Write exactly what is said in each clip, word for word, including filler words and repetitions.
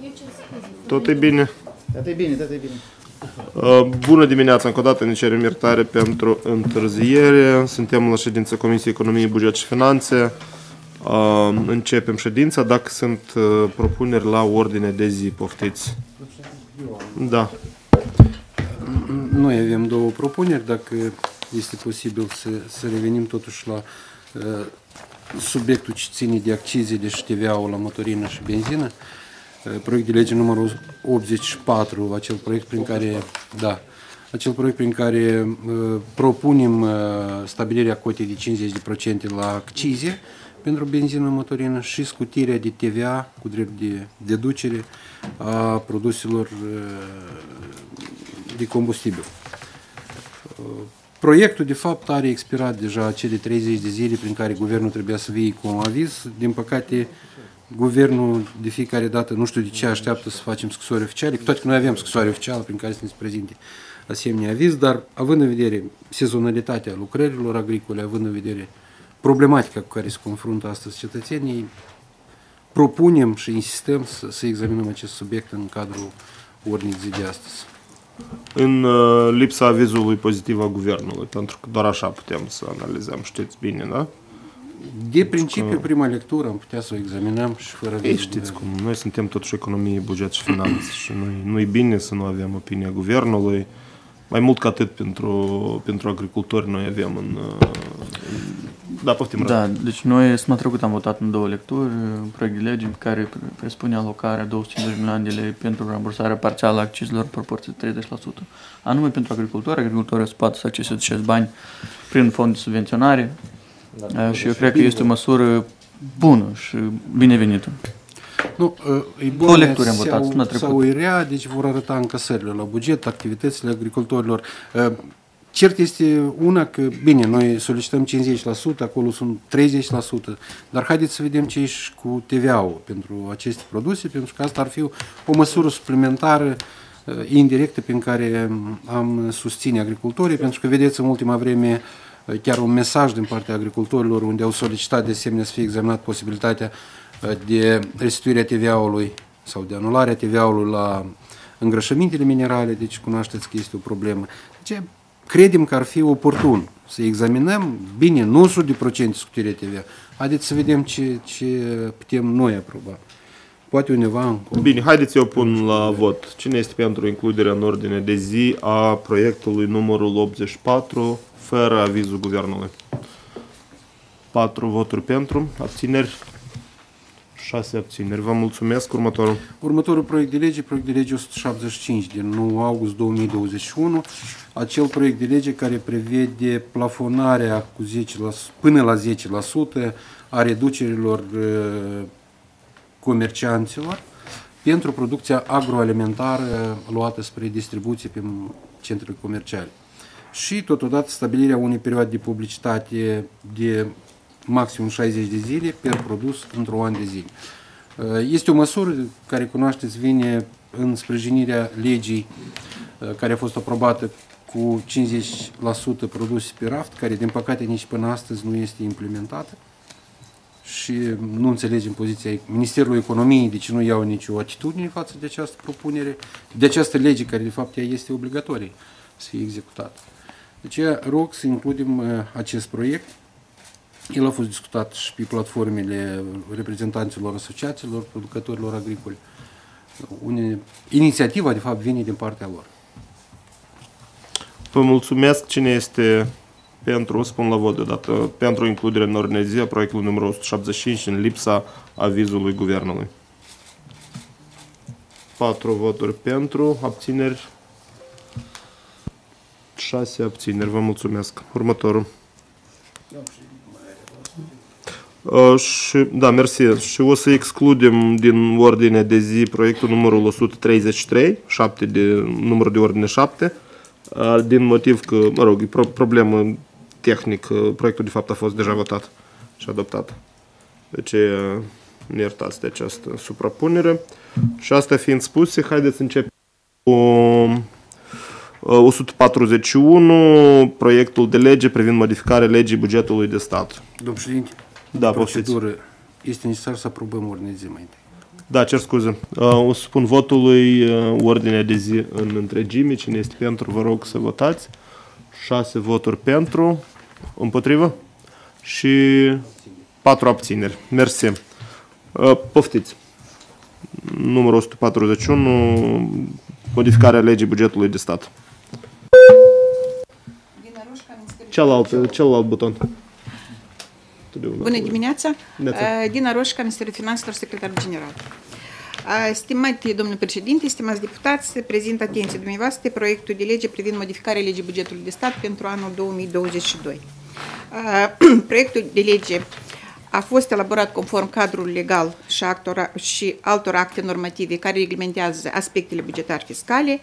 Tot e bine? Tot e bine, tot e bine. Bună dimineața, încă o dată ne cerem iertare pentru întârziere. Suntem la ședința Comisiei Economie, Buget și Finanțe. Începem ședința. Dacă sunt propuneri la ordine de zi, poftiți. Da. Noi avem două propuneri, dacă este posibil să, să revenim totuși la uh, subiectul ce ține de accizele și T V A-ul la motorină și benzină. Uh, proiect de lege numărul optzeci și patru, acel proiect prin care, da, acel proiect prin care uh, propunem uh, stabilirea cotei de cincizeci la sută la accize pentru benzină motorină și scutirea de T V A cu drept de deducere a produselor uh, de combustibil. Proiectul, de fapt, are expirat deja cele treizeci de zile prin care guvernul trebuia să vie cu un aviz. Din păcate, guvernul de fiecare dată, nu știu de ce, așteaptă să facem scrisori oficiale, cu toate că noi avem scrisori oficiale prin care să ne se prezinte asemenea aviz, dar având în vedere sezonalitatea lucrărilor agricole, având în vedere problematica cu care se confruntă astăzi cetățenii, propunem și insistăm să, să examinăm acest subiect în cadrul ordinii de zi de astăzi. În uh, lipsa avizului pozitiv a guvernului, pentru că doar așa putem să analizăm, știți bine, da? De principiu, că... prima lectură am putea să o examinăm și fără avizul. Ei, știți cum, noi suntem totuși economie, buget și finanțe și nu e bine să nu avem opinia guvernului. Mai mult ca atât pentru, pentru agricultori noi avem în... în da, poftim. Da, rău. Deci noi săptămâna trecută am votat în două lecturi un proiect de lege care presupune alocarea două sute cincizeci de milioane de lei pentru rambursarea parțială a accizelor în proporție de treizeci la sută. Anume pentru agricultori, agricultorii să poată să acceseze acești bani prin fond de subvenționare da, și eu cred că este o măsură bună și binevenită. Nu, e două lecturi am votat săptămâna trecută. Sau irea, deci vor arăta încasările la buget, activitățile agricultorilor. Cert este una că, bine, noi solicităm cincizeci la sută, acolo sunt treizeci la sută, dar haideți să vedem ce e și cu T V A-ul pentru aceste produse, pentru că asta ar fi o măsură suplimentară, indirectă, prin care am susține agricultorii, pentru că, vedeți, în ultima vreme, chiar un mesaj din partea agricultorilor, unde au solicitat de asemenea să fie examinat posibilitatea de restituirea T V A-ului sau de anularea T V A-ului la îngrășămintele minerale, deci cunoașteți că este o problemă. Deci, credem că ar fi oportun să examinăm, bine, nu o sută la sută scutirea T V A. Haideți să vedem ce, ce putem noi aproba. Poate undeva în... Bine, haideți eu pun la vot. Cine este pentru includerea în ordine de zi a proiectului numărul optzeci și patru, fără avizul guvernului? patru voturi pentru, abțineri, șase abțineri. Vă mulțumesc. Următorul. Următorul proiect de lege, proiect de lege o sută șaptezeci și cinci din nouă august două mii douăzeci și unu, acel proiect de lege care prevede plafonarea cu zece la sută, până la zece la sută a reducerilor uh, comercianților pentru producția agroalimentară luată spre distribuție pe centrele comerciale. Și totodată stabilirea unei perioade de publicitate de maximum șaizeci de zile per produs într-un an de zile. Este o măsură care, cunoașteți, vine în sprijinirea legii care a fost aprobată cu cincizeci la sută produse pe raft, care din păcate nici până astăzi nu este implementată și nu înțelegem poziția Ministerului Economiei, deci nu iau nicio atitudine față de această propunere, de această lege care de fapt ea este obligatorie să fie executată. Deci rog să includem acest proiect. El a fost discutat și pe platformele reprezentanților asociațiilor, producătorilor agricoli. Une, inițiativa, de fapt, vine din partea lor. Vă mulțumesc. Cine este pentru, spun la vot deodată, pentru includerea în ordine de zi a proiectului numărul o sută șaptezeci și cinci în lipsa avizului guvernului? patru voturi pentru, abțineri, șase abțineri. Vă mulțumesc. Următorul. Uh, și, da, mersi. Și o să excludem din ordine de zi proiectul numărul o sută treizeci și trei, șapte de, numărul de ordine șapte, uh, din motiv că, mă rog, e pro problemă tehnică, proiectul de fapt a fost deja votat și adoptat. Deci uh, ne iertați de această suprapunere. Și asta fiind spuse, haideți să începem cu o sută patruzeci și unu, proiectul de lege privind modificarea legii bugetului de stat. Domnul președinte, da, procedură, este necesar să aprobăm ordinea de zi mai întâi. Da, cer scuze. O să spun votului ordinea de zi în întregime. Cine este pentru, vă rog să votați. șase voturi pentru, împotrivă și patru abțineri. Mersi. Poftiți. Numărul o sută patruzeci și unu, modificarea legii bugetului de stat. Celălalt, celălalt buton. Bună dimineața! Dina Roșca, Ministerul Finanțelor, secretar general. Stimate domnule președinte, stimați deputați, prezint atenție dumneavoastră proiectul de lege privind modificarea legii bugetului de stat pentru anul două mii douăzeci și doi. Proiectul de lege a fost elaborat conform cadrului legal și, actora, și altor acte normative care reglementează aspectele bugetare fiscale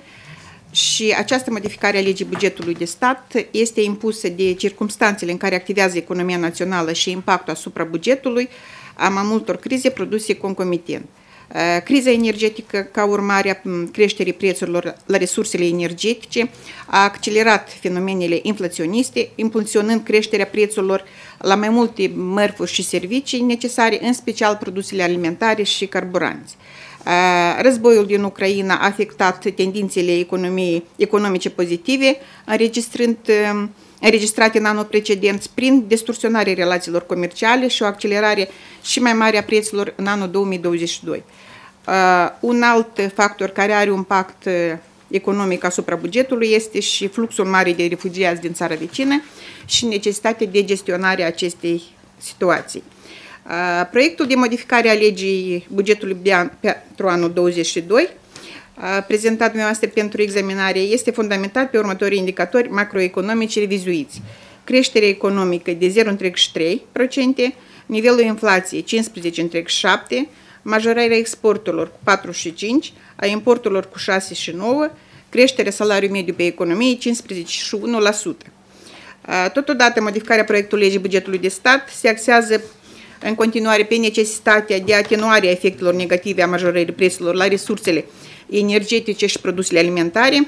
și această modificare a legii bugetului de stat este impusă de circumstanțele în care activează economia națională și impactul asupra bugetului a mai multor crize produse concomitent. Criza energetică, ca urmare a creșterii prețurilor la resursele energetice, a accelerat fenomenele inflaționiste, impulsionând creșterea prețurilor la mai multe mărfuri și servicii necesare, în special produsele alimentare și carburanți. Războiul din Ucraina a afectat tendințele economiei, economice pozitive, înregistrând înregistrate în anul precedent prin distorsionarea relațiilor comerciale și o accelerare și mai mare a prețurilor în anul două mii douăzeci și doi. Uh, un alt factor care are un impact economic asupra bugetului este și fluxul mare de refugiați din țara vecină și necesitatea de gestionare a acestei situații. Uh, proiectul de modificare a legii bugetului pentru anul douăzeci și doi prezentat dumneavoastră pentru examinare este fundamentat pe următorii indicatori macroeconomici revizuiți. Creșterea economică de zero virgulă trei la sută, nivelul inflației cincisprezece virgulă șapte la sută, majorarea exporturilor cu patru virgulă cinci la sută, a importurilor cu șase virgulă nouă la sută, creșterea salariului mediu pe economie cincisprezece virgulă unu la sută. Totodată, modificarea proiectului legii bugetului de stat se axează în continuare pe necesitatea de atenuare a efectelor negative a majorării prețurilor la resursele energetice și produsele alimentare,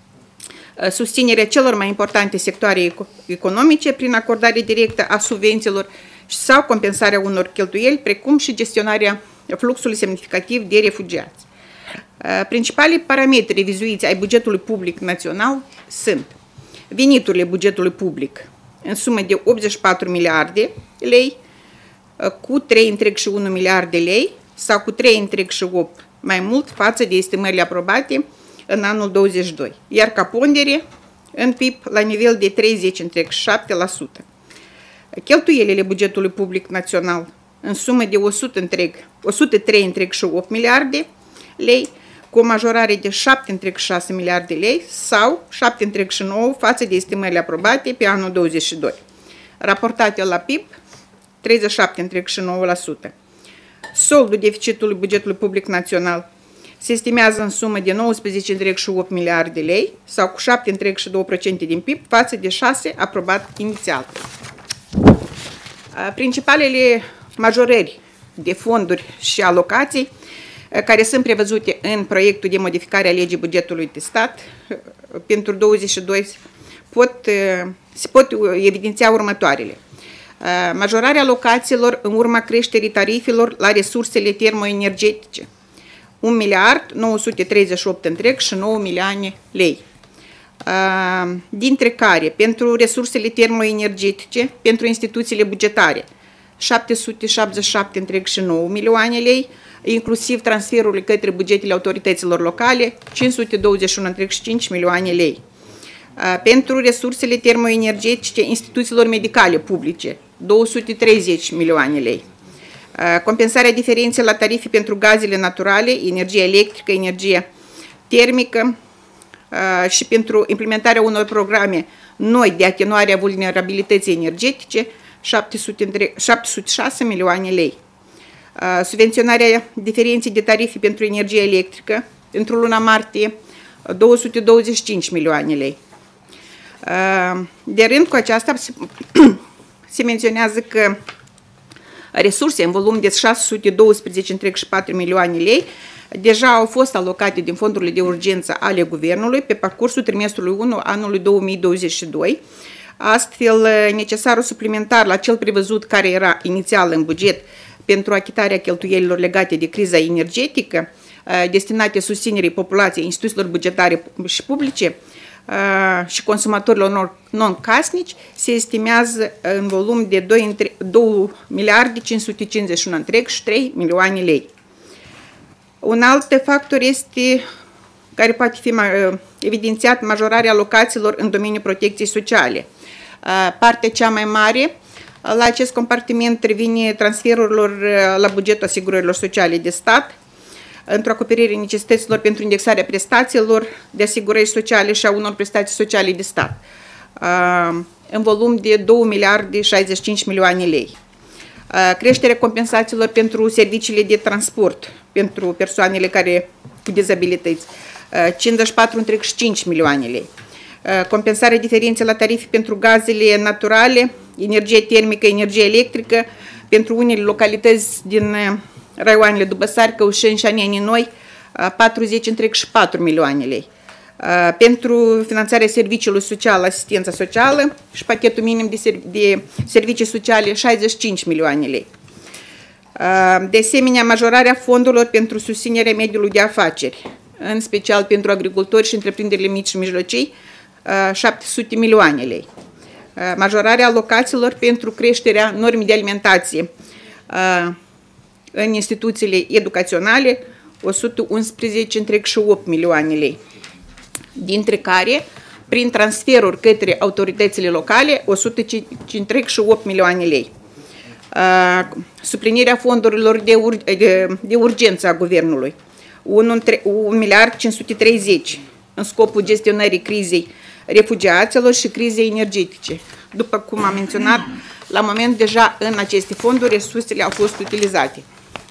susținerea celor mai importante sectoare economice prin acordare directă a subvențiilor sau compensarea unor cheltuieli, precum și gestionarea fluxului semnificativ de refugiați. Principalii parametri revizuiți ai bugetului public național sunt veniturile bugetului public în sumă de optzeci și patru miliarde lei, cu trei virgulă unu miliarde lei sau cu trei virgulă opt mai mult față de estimările aprobate în anul douăzeci și doi, iar ca pondere în P I B la nivel de treizeci virgulă șapte la sută. Cheltuielile bugetului public național în sumă de o sută trei virgulă opt miliarde lei, cu o majorare de șapte virgulă șase miliarde lei sau șapte virgulă nouă față de estimările aprobate pe anul douăzeci și doi. Raportate la P I B, treizeci și șapte virgulă nouă la sută. Soldul deficitului bugetului public național se estimează în sumă de nouăsprezece virgulă opt miliarde lei sau cu șapte virgulă doi la sută din P I B față de șase aprobat inițial. Principalele majorări de fonduri și alocații care sunt prevăzute în proiectul de modificare a legii bugetului de stat pentru douăzeci și doi pot, se pot evidenția următoarele. Majorarea alocațiilor în urma creșterii tarifelor la resursele termoenergetice, un miliard nouă sute treizeci și opt virgulă nouă milioane lei, dintre care pentru resursele termoenergetice, pentru instituțiile bugetare, șapte sute șaptezeci și șapte virgulă nouă milioane lei, inclusiv transferurile către bugetele autorităților locale, cinci sute douăzeci și unu virgulă cinci milioane lei. Pentru resursele termoenergetice instituțiilor medicale publice, două sute treizeci milioane lei. Compensarea diferenței la tarife pentru gazele naturale, energie electrică, energie termică și pentru implementarea unor programe noi de atenuare a vulnerabilității energetice, șapte sute șase milioane lei. Subvenționarea diferenței de tarife pentru energie electrică, într-o luna martie, două sute douăzeci și cinci milioane lei. De rând cu aceasta se menționează că resurse în volum de șase sute doisprezece virgulă patru milioane lei deja au fost alocate din fondurile de urgență ale Guvernului pe parcursul trimestrului unu anului două mii douăzeci și doi. Astfel, necesarul suplimentar la cel prevăzut care era inițial în buget pentru achitarea cheltuielilor legate de criza energetică, destinate susținerii populației, instituțiilor bugetare și publice și consumatorilor non-casnici, se estimează în volum de două miliarde cinci sute cincizeci și unu întreg și trei milioane lei. Un alt factor este, care poate fi evidențiat, majorarea alocațiilor în domeniul protecției sociale. Partea cea mai mare la acest compartiment revine transferurilor la bugetul asigurărilor sociale de stat, într-o acoperire necesităților pentru indexarea prestațiilor de asigurări sociale și a unor prestații sociale de stat, în volum de două miliarde șaizeci și cinci milioane lei. Creșterea compensațiilor pentru serviciile de transport pentru persoanele care cu dizabilități, cincizeci și patru întreg cinci milioane lei. Compensarea diferenței la tarife pentru gazele naturale, energie termică, energie electrică, pentru unele localități din raioanele Dubăsari, Căușeni și Aneni Noi, patruzeci întreg patru milioane lei. Pentru finanțarea serviciului social, asistența socială și pachetul minim de, serv de servicii sociale, șaizeci și cinci milioane lei. De asemenea, majorarea fondurilor pentru susținerea mediului de afaceri, în special pentru agricultori și întreprinderile mici și mijlocii, șapte sute milioane lei. Majorarea alocațiilor pentru creșterea normei de alimentație în instituțiile educaționale, o sută unsprezece întreg opt milioane lei, dintre care, prin transferuri către autoritățile locale, o sută cinci întreg opt milioane lei. Suplinirea fondurilor de, ur de, de urgență a Guvernului, un miliard cinci sute treizeci, în scopul gestionării crizei refugiaților și crizei energetice. După cum am menționat, la moment deja în aceste fonduri resursele au fost utilizate.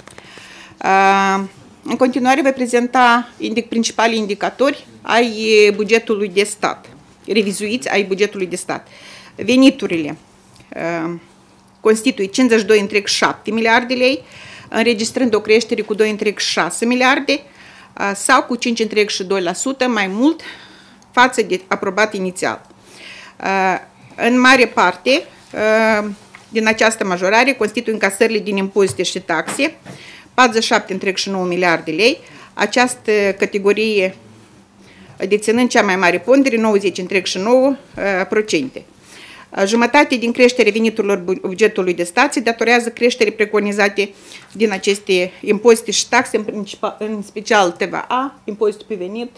În continuare voi prezenta principalii indicatori ai bugetului de stat, revizuiți ai bugetului de stat. Veniturile constituie cincizeci și doi întreg șapte miliarde lei, înregistrând o creștere cu doi întreg șase miliarde sau cu cinci întreg doi la sută mai mult față de aprobat inițial. În mare parte din această majorare constituie încasările din impozite și taxe, patruzeci și șapte întreg nouă miliarde lei, această categorie deținând cea mai mare pondere, nouăzeci întreg nouă procente. Jumătate din creșterea veniturilor bugetului de stat se datorează creșterii preconizate din aceste impozite și taxe, în, principal, în special T V A, impozitul pe venit.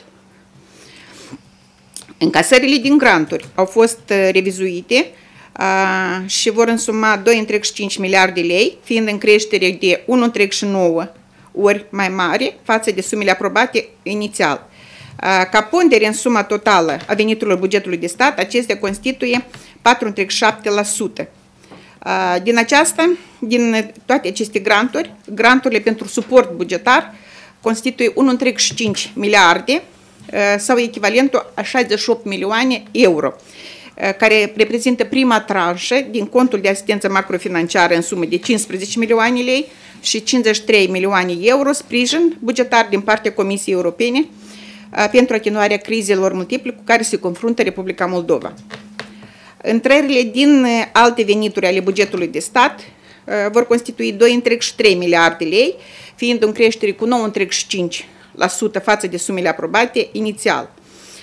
Încasările din granturi au fost revizuite a, și vor însuma doi întreg cinci miliarde lei, fiind în creștere de unu întreg nouă ori mai mare față de sumele aprobate inițial. A, ca pondere în suma totală a veniturilor bugetului de stat, acestea constituie patru întreg șapte la sută. Din aceasta, din toate aceste granturi, granturile pentru suport bugetar constituie unu întreg cinci miliarde sau echivalentul a șaizeci și opt milioane euro, care reprezintă prima tranșă din contul de asistență macrofinanciară în sumă de cincisprezece milioane lei și cincizeci și trei milioane euro sprijin bugetar din partea Comisiei Europene pentru atenuarea crizelor multiple cu care se confruntă Republica Moldova. Intrările din alte venituri ale bugetului de stat vor constitui doi întreg trei miliarde lei, fiind în creștere cu nouă întreg cinci la sută față de sumele aprobate inițial.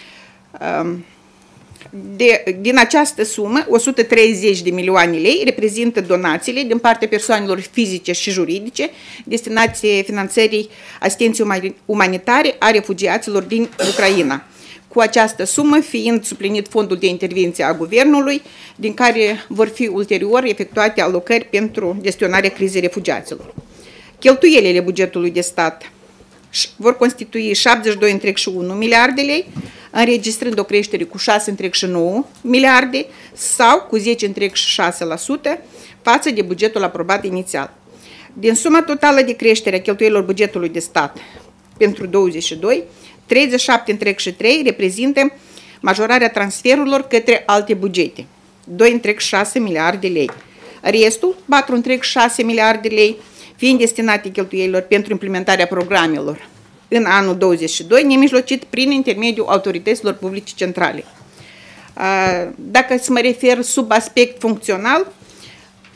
De, din această sumă, o sută treizeci de milioane lei reprezintă donațiile din partea persoanelor fizice și juridice destinate finanțării asistenței umanitare a refugiaților din Ucraina. Cu această sumă fiind suplinit fondul de intervenție a Guvernului, din care vor fi ulterior efectuate alocări pentru gestionarea crizei refugiaților. Cheltuielile bugetului de stat vor constitui șaptezeci și doi întreg unu miliarde lei, înregistrând o creștere cu șase întreg nouă miliarde sau cu zece întreg șase la sută față de bugetul aprobat inițial. Din suma totală de creștere a cheltuielilor bugetului de stat pentru douăzeci și doi, treizeci și șapte întreg trei reprezintă majorarea transferurilor către alte bugete, doi întreg șase miliarde lei. Restul, patru întreg șase miliarde lei, fiind destinate cheltuielilor pentru implementarea programelor în anul douăzeci și doi, nemijlocit prin intermediul autorităților publice centrale. Dacă să mă refer sub aspect funcțional,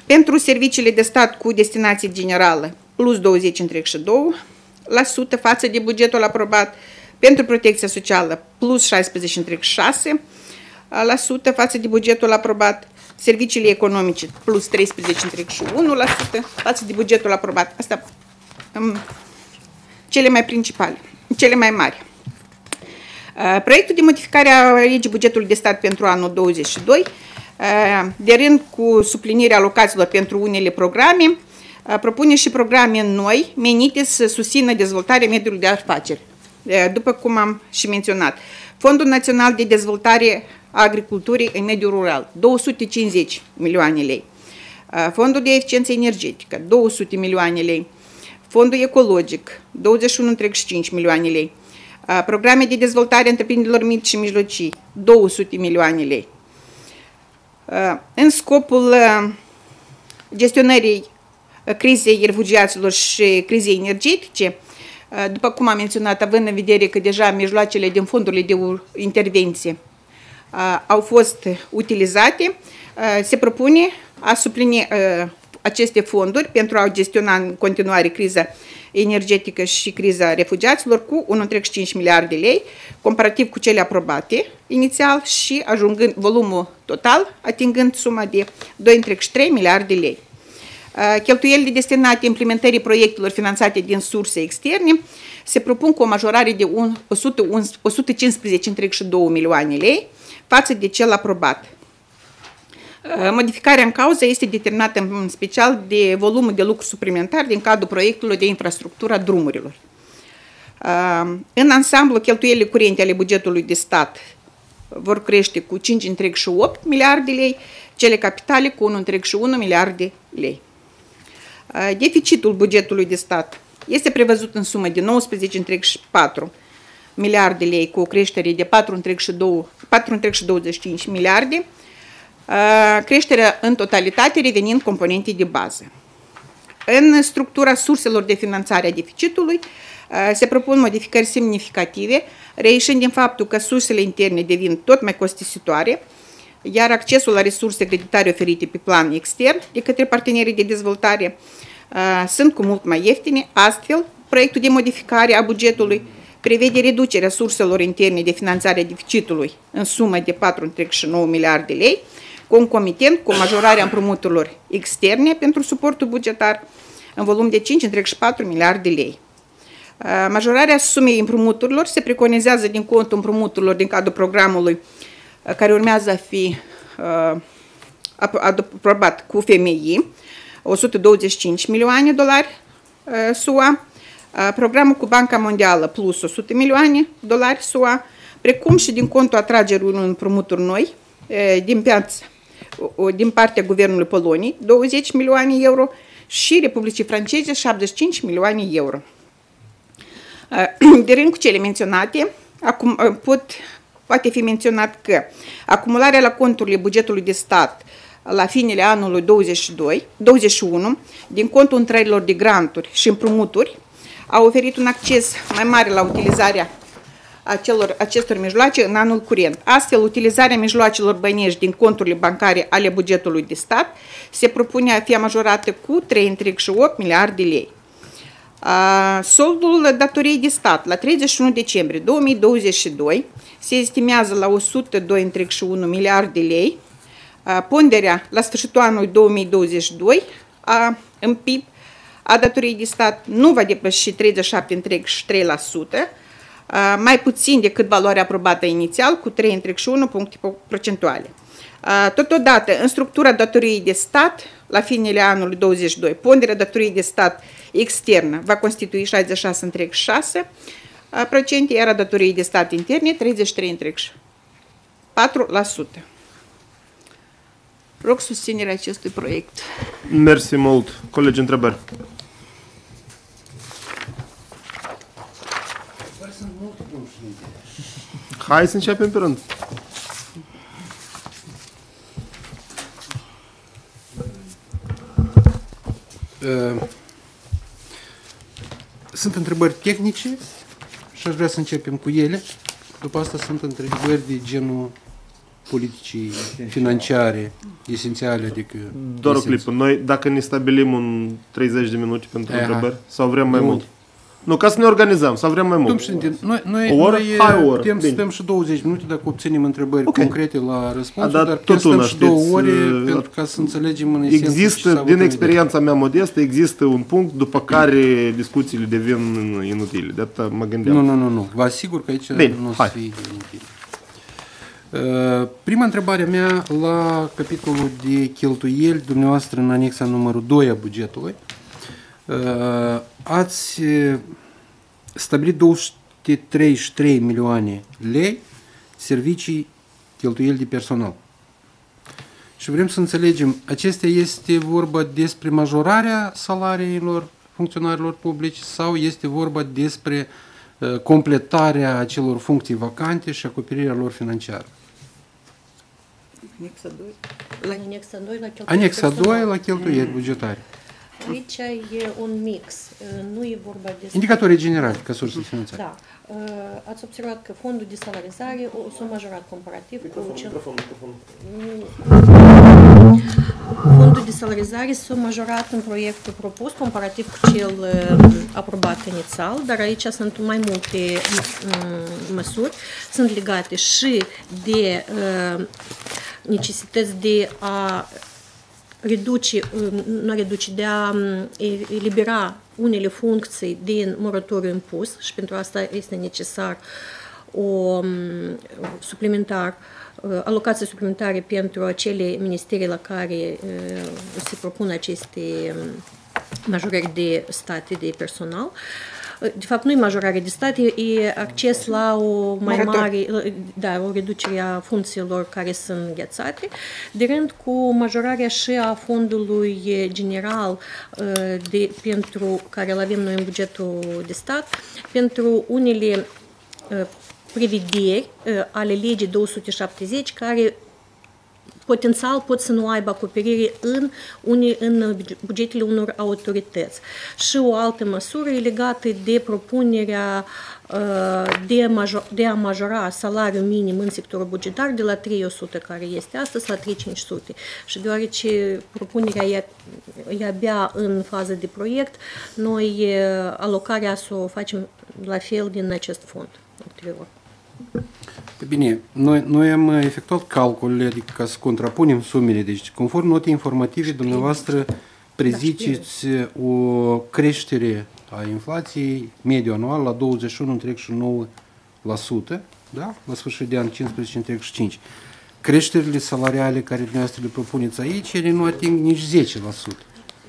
Pentru serviciile de stat cu destinație generală, plus douăzeci virgulă treizeci și doi la sută față de bugetul aprobat. Pentru protecția socială, plus șaisprezece virgulă treizeci și șase la sută față de bugetul aprobat. Serviciile economice, plus treisprezece virgulă treizeci și unu la sută față de bugetul aprobat. Asta um, cele mai principale, cele mai mari. Uh, proiectul de modificare a legii bugetului de stat pentru anul douăzeci și doi, uh, de rând cu suplinirea alocațiilor pentru unele programe, uh, propune și programe noi menite să susțină dezvoltarea mediului de afaceri. Uh, după cum am și menționat, Fondul Național de Dezvoltare a Agriculturii în mediul rural, două sute cincizeci milioane lei. Uh, Fondul de Eficiență Energetică, două sute milioane lei. Fondul Ecologic, douăzeci și unu virgulă treizeci și cinci milioane lei. Programe de dezvoltare a întreprinderilor mici și mijlocii, două sute milioane lei. În scopul gestionării crizei refugiaților și crizei energetice, după cum am menționat, având în vedere că deja mijloacele din fondurile de intervenție au fost utilizate, se propune a suplini aceste fonduri pentru a gestiona în continuare criza energetică și criza refugiaților cu unu virgulă treizeci și cinci miliarde de lei, comparativ cu cele aprobate inițial și ajungând volumul total, atingând suma de doi virgulă treizeci și trei miliarde de lei. Cheltuielile destinate implementării proiectelor finanțate din surse externe se propun cu o majorare de o sută cincisprezece virgulă treizeci și doi milioane de lei față de cel aprobat. Modificarea în cauză este determinată în special de volumul de lucru suplimentar din cadrul proiectului de infrastructură a drumurilor. În ansamblu, cheltuielile curente ale bugetului de stat vor crește cu cinci virgulă treizeci și opt miliarde de lei, cele capitale cu unu virgulă treizeci și unu miliarde de lei. Deficitul bugetului de stat este prevăzut în sumă de nouăsprezece virgulă treizeci și patru miliarde de lei cu o creștere de patru virgulă douăzeci și cinci miliarde, creșterea în totalitate revenind componentei de bază. În structura surselor de finanțare a deficitului se propun modificări semnificative, reieșind din faptul că sursele interne devin tot mai costisitoare, iar accesul la resurse creditare oferite pe plan extern de către partenerii de dezvoltare sunt cu mult mai ieftine. Astfel, proiectul de modificare a bugetului prevede reducerea surselor interne de finanțare a deficitului în sumă de patru virgulă treizeci și nouă miliarde de lei, concomitent cu majorarea împrumuturilor externe pentru suportul bugetar în volum de cinci virgulă treizeci și patru miliarde de lei. Majorarea sumei împrumuturilor se preconizează din contul împrumuturilor din cadrul programului care urmează a fi aprobat cu F M I, o sută douăzeci și cinci milioane de dolari S U A, programul cu Banca Mondială plus o sută milioane de dolari S U A, precum și din contul atragerii unor împrumuturi noi din piață, din partea Guvernului Poloniei, douăzeci milioane euro, și Republicii Franceze, șaptezeci și cinci milioane euro. De rând cu cele menționate, acum pot, poate fi menționat că acumularea la conturile bugetului de stat la finele anului douăzeci și doi, douăzeci și unu, din contul intrărilor de granturi și împrumuturi, a oferit un acces mai mare la utilizarea acelor, acestor mijloace în anul curent. Astfel, utilizarea mijloacelor bănești din conturile bancare ale bugetului de stat se propune a fi majorată cu trei virgulă treizeci și opt miliarde de lei. Soldul datoriei de stat la treizeci și unu decembrie două mii douăzeci și doi se estimează la o sută doi virgulă treizeci și unu miliarde de lei. Ponderea la sfârșitul anului două mii douăzeci și doi a, în P I B a datoriei de stat nu va depăși treizeci și șapte virgulă treizeci și trei la sută, mai puțin decât valoarea aprobată inițial, cu trei virgulă treizeci și unu puncte procentuale. Totodată, în structura datoriei de stat, la finele anului douăzeci și doi, ponderea datoriei de stat externă va constitui șaizeci și șase virgulă treizeci și șase la sută, iar a datoriei de stat interne treizeci și trei virgulă treizeci și patru la sută. Rog susținerea acestui proiect. Mersi mult. Colegi, întrebări? Hai să începem pe rând. Sunt întrebări tehnice și aș vrea să începem cu ele. După asta sunt întrebări de genul politicii financiare esențiale, adică... Doar o clipă. Noi, dacă ne stabilim un treizeci de minute pentru Aha. întrebări, sau vrem mai Nu. mult? Nu, ca să ne organizăm, sau vrem mai mult? Domnul președinte, noi, noi, O oră? noi Hai o oră. putem să Bine. stăm și douăzeci minute dacă obținem întrebări Ok. concrete la răspunsuri, A, dar dar putem tot să stăm una, și două știți, ore uh, pentru ca să înțelegem în esență ce s-a Există, avut din în experiența mea modestă, există un punct după care discuțiile devin inutile. De atât mă gândeam. Nu, nu, nu, nu. Vă asigur că aici Bine, nu o să hai. fie inutil. Uh, Prima întrebare mea la capitolul de cheltuieli, dumneavoastră în anexa numărul doi a bugetului, uh, ați uh, stabilit două sute treizeci și trei milioane lei servicii, cheltuieli de personal. Și vrem să înțelegem, acestea este vorba despre majorarea salariilor funcționarilor publici sau este vorba despre uh, completarea acelor funcții vacante și acoperirea lor financiară? Anexa doi. La anexa doi la cheltuieli Anexa personal. doi la cheltuieli bugetare. Aici e un mix, nu e vorba despre... Indicatorii generali ca sursă de finanțare. Da. Ați observat că fondul de salarizare s-a majorat comparativ cu cel... Fondul de salarizare s-a majorat în proiectul propus comparativ cu cel uh, aprobat inițial, dar aici sunt mai multe uh, măsuri. Sunt legate și de uh, necesități de a reduce, nu reduce, de a elibera unele funcții din moratoriu impus și pentru asta este necesar o suplimentar, alocație suplimentare pentru acele ministerii la care se propun aceste majorări de state de personal. De fapt, nu e majorare de state, e acces la o mai mare, da, o reducere a funcțiilor care sunt înghețate, de rând cu majorarea și a fondului general de, pentru care îl avem noi în bugetul de stat, pentru unele prevederi ale legii două sute șaptezeci care potențial pot să nu aibă acoperire în, une, în bugetele unor autorități. Și o altă măsură e legată de propunerea de, major, de a majora salariul minim în sectorul bugetar de la trei mii o sută, care este astăzi, la trei mii cinci sute. Și deoarece propunerea e, e abia în fază de proiect, noi alocarea să o facem la fel din acest fond ulterior. Bine, noi, noi am efectuat calculele, adică ca să contrapunem sumele. Deci, conform notei informative, dumneavoastră preziceți o creștere a inflației mediu anual la douăzeci și unu virgulă nouă la sută, da? La sfârșit de an cincisprezece virgulă cinci. Creșterile salariale care dumneavoastră le propuneți aici, ele nu ating nici zece la sută.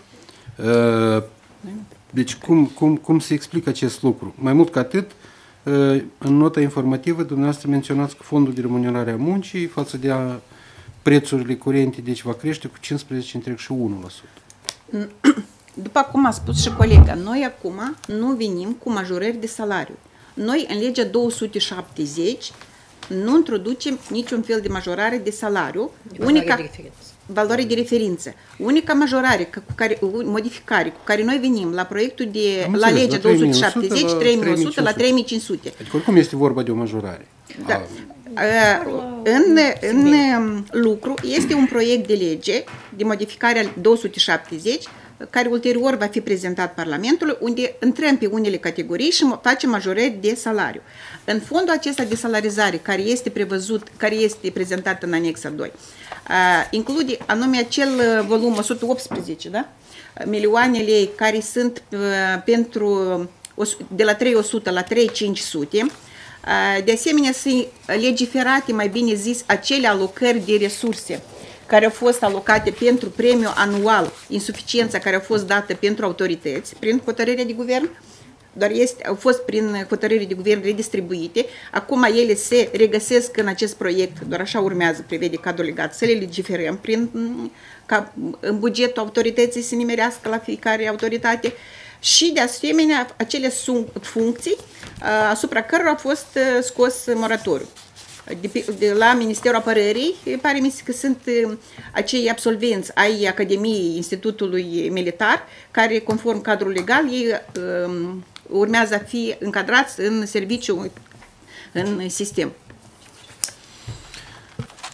Deci, cum, cum, cum se explică acest lucru? Mai mult ca atât, în nota informativă, dumneavoastră menționați că fondul de remunerare a muncii față de a prețurile curente, deci va crește cu cincisprezece virgulă unu la sută. După cum a spus și colega, noi acum nu venim cu majorări de salariu. Noi, în legea două sute șaptezeci, nu introducem niciun fel de majorare de salariu. De unica de referință. valoare de referință. Unica majorare, cu care, modificare cu care noi venim la proiectul de, Am la înțeles, legea la două sute șaptezeci, trei mii o sută la trei mii cinci sute. Adică oricum este vorba de o majorare. Da. În, în lucru este un proiect de lege de modificare al două sute șaptezeci care ulterior va fi prezentat Parlamentului, unde intrăm pe unele categorii și facem majorări de salariu. În fondul acesta de salarizare care este prevăzut, care este prezentat în anexa doi, include anume acel volum o sută optsprezece, da? Milioane lei care sunt pentru de la trei mii o sută la trei mii cinci sute. De asemenea, sunt legiferate, mai bine zis, acele alocări de resurse care au fost alocate pentru premiul anual, insuficiența care a fost dată pentru autorități prin hotărârea de guvern, doar este, au fost prin hotărâre de guvern redistribuite. Acum ele se regăsesc în acest proiect, doar așa urmează, prevede cadrul legat, să le legiferăm prin, ca în bugetul autorității să nimerească la fiecare autoritate și de asemenea acele funcții asupra cărora a fost scos moratoriu. De, de la Ministerul Apărării, pare mi se că sunt acei absolvenți ai Academiei Institutului Militar, care, conform cadrului legal, ei um, urmează a fi încadrați în serviciu, în sistem.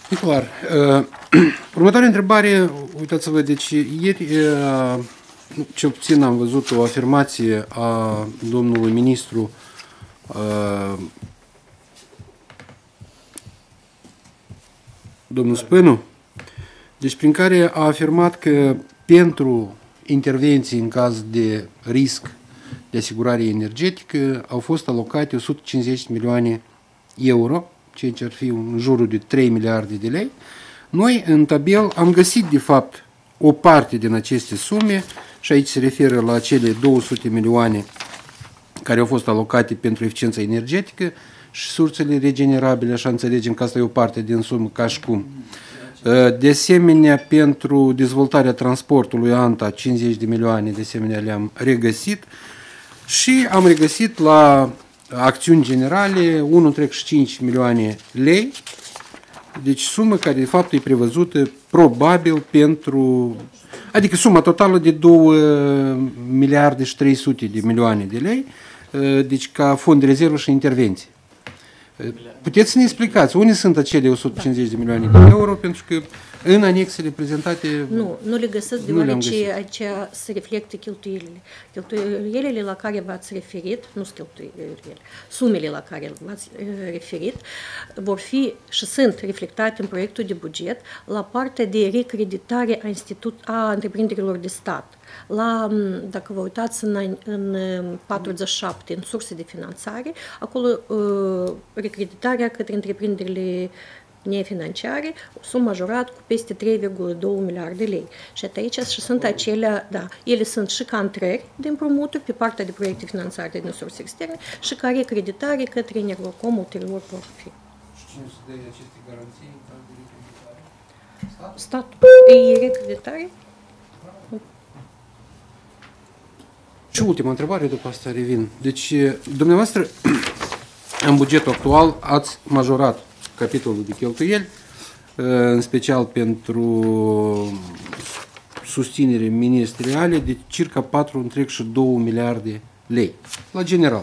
E clar. Uh, următoarea întrebare, uitați-vă, deci ieri, uh, cel puțin am văzut o afirmație a domnului ministru uh, domnul Spânu, deci prin care a afirmat că pentru intervenții în caz de risc de asigurare energetică au fost alocate o sută cincizeci de milioane euro, ceea ce ar fi în jurul de trei miliarde de lei. Noi, în tabel, am găsit, de fapt, o parte din aceste sume și aici se referă la cele două sute milioane care au fost alocate pentru eficiența energetică și sursele regenerabile, așa înțelegem că asta e o parte din sumă, ca și cum. De asemenea, pentru dezvoltarea transportului ANTA, cincizeci de milioane, de asemenea, le-am regăsit și am regăsit la acțiuni generale unu virgulă cinci milioane lei, deci sumă care de fapt e prevăzută probabil pentru, adică suma totală de două miliarde și trei sute de milioane de lei, deci ca fond de rezervă și intervenție. Puteți să ne explicați, unde sunt acele o sută cincizeci de milioane de euro, pentru că în anexele prezentate... Nu, nu le găsesc, deoarece aici se reflectă cheltuielile. Cheltuielile la care v-ați referit, nu sunt cheltuielile, sumele la care v-ați referit, vor fi și sunt reflectate în proiectul de buget la partea de recreditare a, institut, a întreprinderilor de stat. La, dacă vă uitați în, în patruzeci și șapte, în surse de finanțare, acolo uh, recreditarea către întreprinderile nefinanciare s-a majorat cu peste trei virgulă doi miliarde de lei. Și aici și sunt acelea, da, ele sunt și ca intrări de împrumuturi pe partea de proiecte finanțate din surse externe și ca recreditare către Energocom ulterior vor fi. Și cine să dă aceste garanții în caz de recreditare? Statul. E recreditare? Și ultima întrebare, după asta revin. Deci, dumneavoastră, în bugetul actual ați majorat capitolul de cheltuieli, în special pentru susținere ministeriale, de circa patru virgulă doi miliarde lei, la general.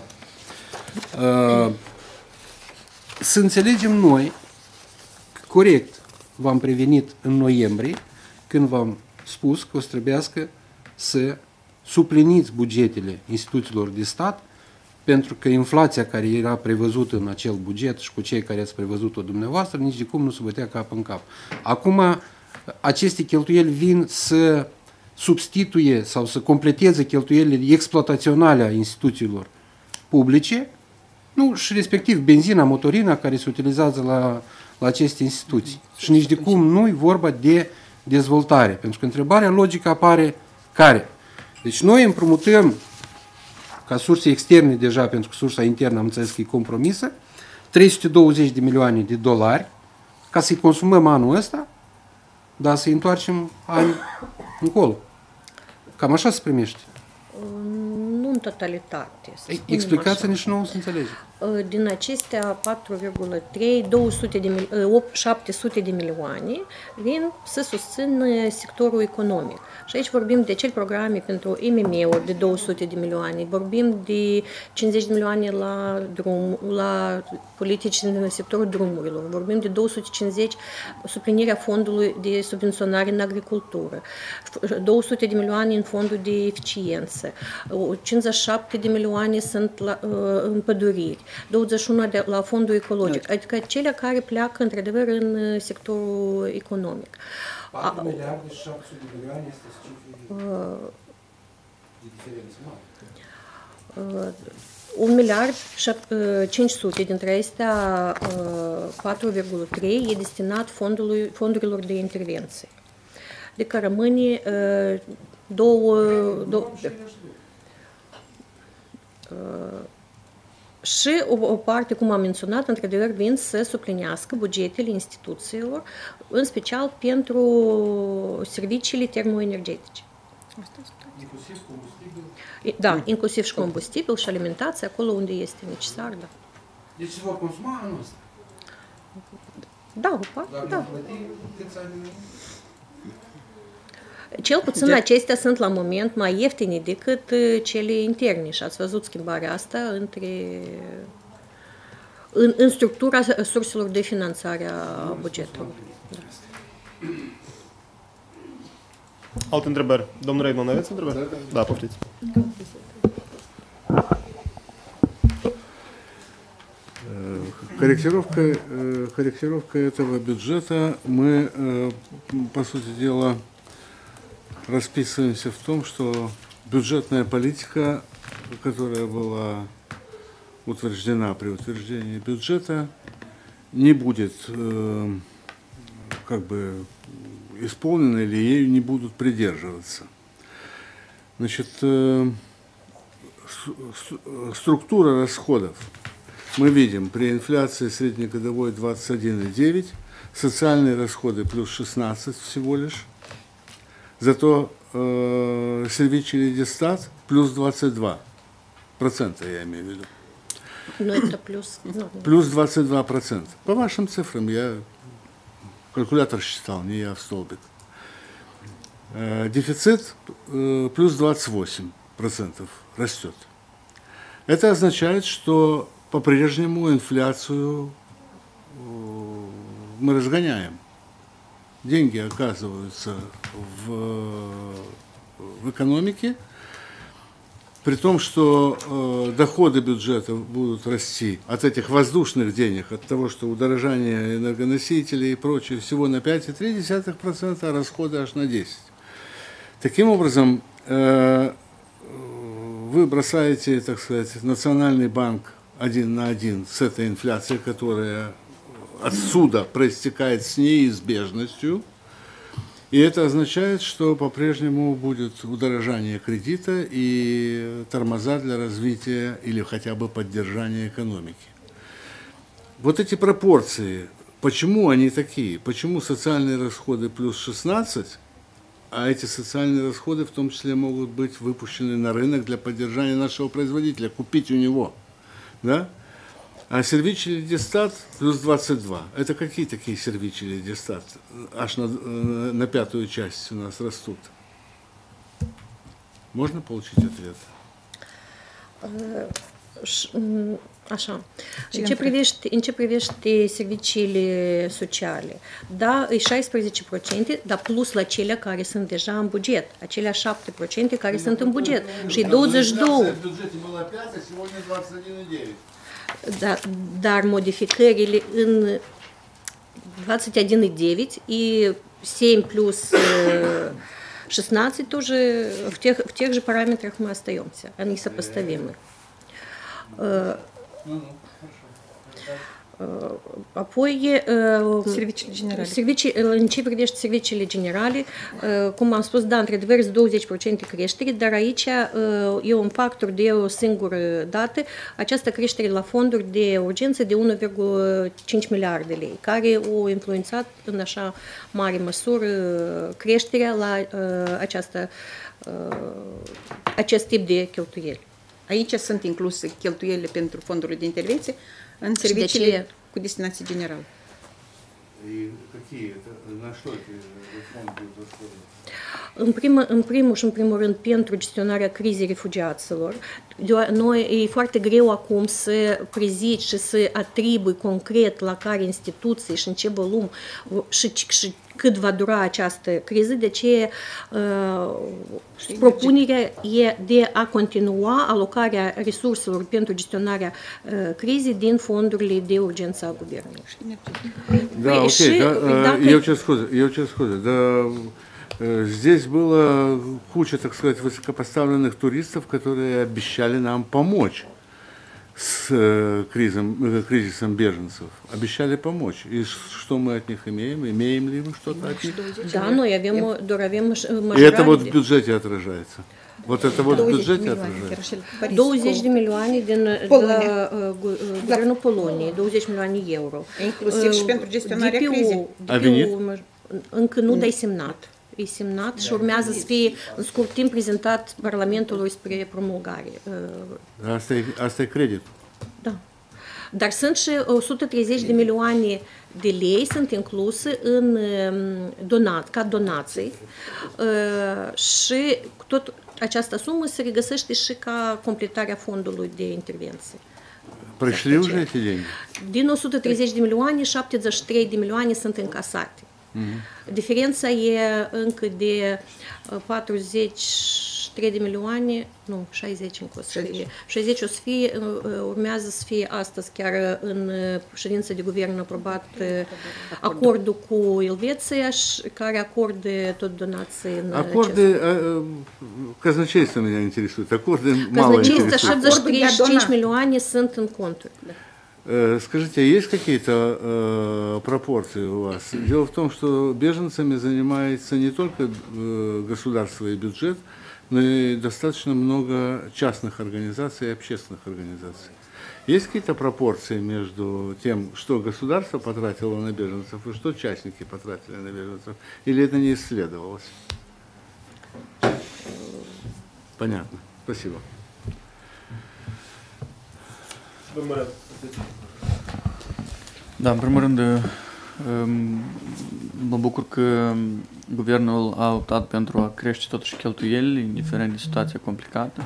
Să înțelegem noi că corect v-am prevenit în noiembrie, când v-am spus că o să trebuiască să supliniți bugetele instituțiilor de stat, pentru că inflația care era prevăzută în acel buget și cu cei care ați prevăzut-o dumneavoastră, nici de cum nu se bătea cap în cap. Acum, aceste cheltuieli vin să substituie sau să completeze cheltuielile exploataționale a instituțiilor publice, nu, și respectiv benzina, motorina care se utilizează la, la aceste instituții. Și nici de cum nu e vorba de dezvoltare, pentru că întrebarea logică apare care? Deci noi împrumutăm ca surse externe deja, pentru că sursa internă am înțeles că e compromisă, trei sute douăzeci de milioane de dolari ca să-i consumăm anul ăsta, dar să-i întoarcem ani încolo. Cam așa se primește. Nu în totalitate. Explicați-ne și nouă să înțelegem. Din acestea patru virgulă trei, șapte sute de milioane vin să susțin sectorul economic. Și aici vorbim de acele programe pentru M M E-uri de două sute de milioane, vorbim de cincizeci de milioane la, drum, la politici în sectorul drumurilor, vorbim de două sute cincizeci suplinirea fondului de subvenționare în agricultură, două sute de milioane în fondul de eficiență, cincizeci și șapte de milioane sunt la, în păduriri, douăzeci și unu de, la fondul ecologic, adică cele care pleacă într-adevăr în sectorul economic. patru miliarde și șapte sute de milioane este cifre de diferență mare. un miliard cinci sute dintre acestea patru virgulă trei e destinat fondului, fondurilor de intervenție. Adică rămâne două, două și o, o parte, cum am menționat, într-adevăr vin să suplinească bugetele instituțiilor, în special pentru serviciile termoenergetice. Inclusiv combustibil? Da, inclusiv și combustibil și alimentație, acolo unde este necesar, da. Deci se vor consuma anul ăsta? Da, da. Dar plăti câți ani? Cel puțin acestea sunt la moment mai ieftine decât cele interne și ați văzut schimbarea asta între în, în structura surselor de finanțare a bugetului. Da. Alte întrebări? Domnul Raymond, aveți întrebări? Da, da. Da, poftiți. Корректировка, корректировка этого бюджета, мы, по сути дела, расписываемся в том, что бюджетная политика, которая была утверждена при утверждении бюджета, не будет как бы исполнена или ею не будут придерживаться. Значит, структура расходов. Мы видим, при инфляции среднегодовой двадцать один и девять, социальные расходы плюс шестнадцать всего лишь, зато э, сервичный дестат плюс двадцать два процента, я имею в виду. Но это плюс... Ну, плюс двадцать два процента. По вашим цифрам, я калькулятор считал, не я в столбик. Э, дефицит э, плюс двадцать восемь процентов растет. Это означает, что по-прежнему инфляцию мы разгоняем. Деньги оказываются в, в экономике, при том, что э, доходы бюджета будут расти от этих воздушных денег, от того, что удорожание энергоносителей и прочее всего на пять целых три десятых процента, а расходы аж на десять процентов. Таким образом, э, вы бросаете, так сказать, Национальный банк один на один с этой инфляцией, которая отсюда проистекает с неизбежностью. И это означает, что по-прежнему будет удорожание кредита и тормоза для развития или хотя бы поддержания экономики. Вот эти пропорции, почему они такие? Почему социальные расходы плюс шестнадцать, а эти социальные расходы в том числе могут быть выпущены на рынок для поддержания нашего производителя, купить у него? Да? А сервичный дестат плюс двадцать два. Это какие такие сервичный дестат? Аж на, на pятую часть у нас растут. Можно получить ответ? Așa. În ce, privește, în ce privește serviciile sociale, da, e șaisprezece la sută, dar plus la cele care sunt deja în buget, acelea șapte la sută care sunt în buget. Și douăzeci și doi. Da, dar modificările în двадцать один и девять и семь плюс шестнадцать тоже в тех, в тех же параметрах мы остаемся, они сопоставимы. Apoi, serviciile generale. Servicii, în ce privește serviciile generale, cum am spus, da, într-adevăr, douăzeci la sută creștere, dar aici e un factor de o singură dată, această creștere la fonduri de urgență de unu virgulă cinci miliarde de lei, care au influențat în așa mare măsură creșterea la această, acest tip de cheltuieli. Aici sunt incluse cheltuielile pentru fondurile de intervenție în serviciile de cu destinație generală. În, primă, în primul și în primul rând pentru gestionarea crizei refugiaților. Noi e foarte greu acum să prezici și să atribui concret la care instituții și în ce volum și, și cât va dura această criză, de ce uh, propunerea e de a continua alocarea resurselor pentru gestionarea uh, crizei din fondurile de urgență a guvernului. Da, ok, și, da, dacă... eu ce scuze, eu ce scuze, dar здесь было куча, так сказать, высокопоставленных туристов, которые обещали нам помочь с кризисом, кризисом беженцев. Обещали помочь. И что мы от них имеем? Имеем ли мы что-то от них? Да, но я вему, доравим И это вот в бюджете отражается. Вот это вот в бюджете отражается. douăzeci de milioane din guvernul Poloniei, douăzeci milioane euro. Inclusiv și pentru gestionarea crizei. A venit? Încă nu, dar e semnat. E semnat și urmează să fie în scurt timp prezentat Parlamentului spre promulgare. Asta e, asta e credit. Da. Dar sunt și o sută treizeci de milioane de lei sunt incluse în donat, ca donații și tot această sumă se regăsește și ca completarea fondului de intervenție. Пришли уже эти деньги? din o sută treizeci de milioane, șaptezeci și trei de milioane sunt încasate. Mm-hmm. Diferența e încă de patruzeci și trei de milioane, nu, șaizeci încă o să fie. șaizeci o să fie, urmează să fie astăzi, chiar în ședința de guvern aprobat acordul cu Elveția, care acordă tot donații în Acorde, казначейство меня интересует, acorde мало интересует. Казначейство șaptezeci și trei și cinci milioane sunt în conturi. Скажите, а есть какие-то э, пропорции у вас? Дело в том, что беженцами занимается не только э, государство и бюджет, но и достаточно много частных организаций и общественных организаций. Есть какие-то пропорции между тем, что государство потратило на беженцев и что частники потратили на беженцев? Или это не исследовалось? Понятно. Спасибо. Da, în primul rând, mă bucur că guvernul a optat pentru a crește totuși cheltuielile, indiferent de situația complicată.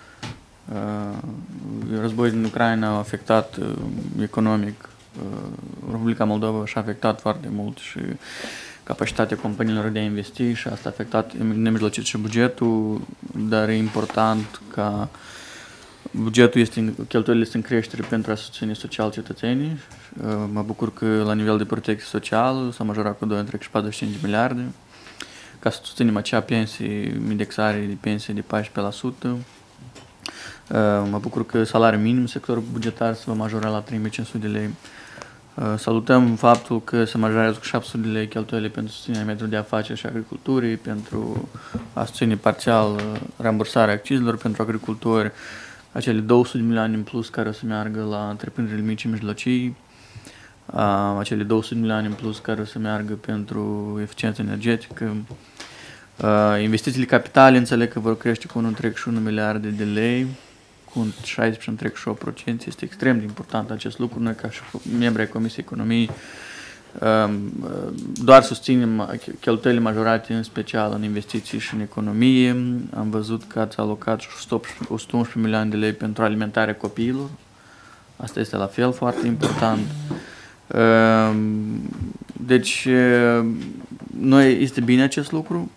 Războiul din Ucraina a afectat economic Republica Moldova și a afectat foarte mult și capacitatea companiilor de a investi și asta a afectat nemijlocit și bugetul, dar e important ca bugetul este, cheltuielile sunt în creștere pentru a susține social cetățenii. Mă bucur că la nivel de protecție socială s-a majorat cu doi virgulă patruzeci și cinci de miliarde ca să susținem acea pensie, indexare de pensie de paisprezece la sută. Mă bucur că salariul minim sectorul bugetar se va majora la trei mii cinci sute de lei. Salutăm faptul că se majorează cu șapte sute de lei cheltuielile pentru susținerea mediului de afaceri și agriculturii, pentru a susține parțial rambursarea accizelor pentru agricultori, acele două sute de milioane în plus care o să meargă la întreprinderile mici și mijlocii, acele două sute de milioane în plus care o să meargă pentru eficiență energetică. Investițiile capitale înțeleg că vor crește cu unu virgulă treizeci și unu miliarde de lei, cu șaisprezece virgulă treizeci și opt la sută. Este extrem de important acest lucru. Noi, ca și membri ai Comisiei Economiei, doar susținem cheltuielile majorate, în special în investiții și în economie. Am văzut că ați alocat o sută unsprezece milioane de lei pentru alimentarea copiilor. Asta este la fel foarte important. Deci, noi este bine acest lucru.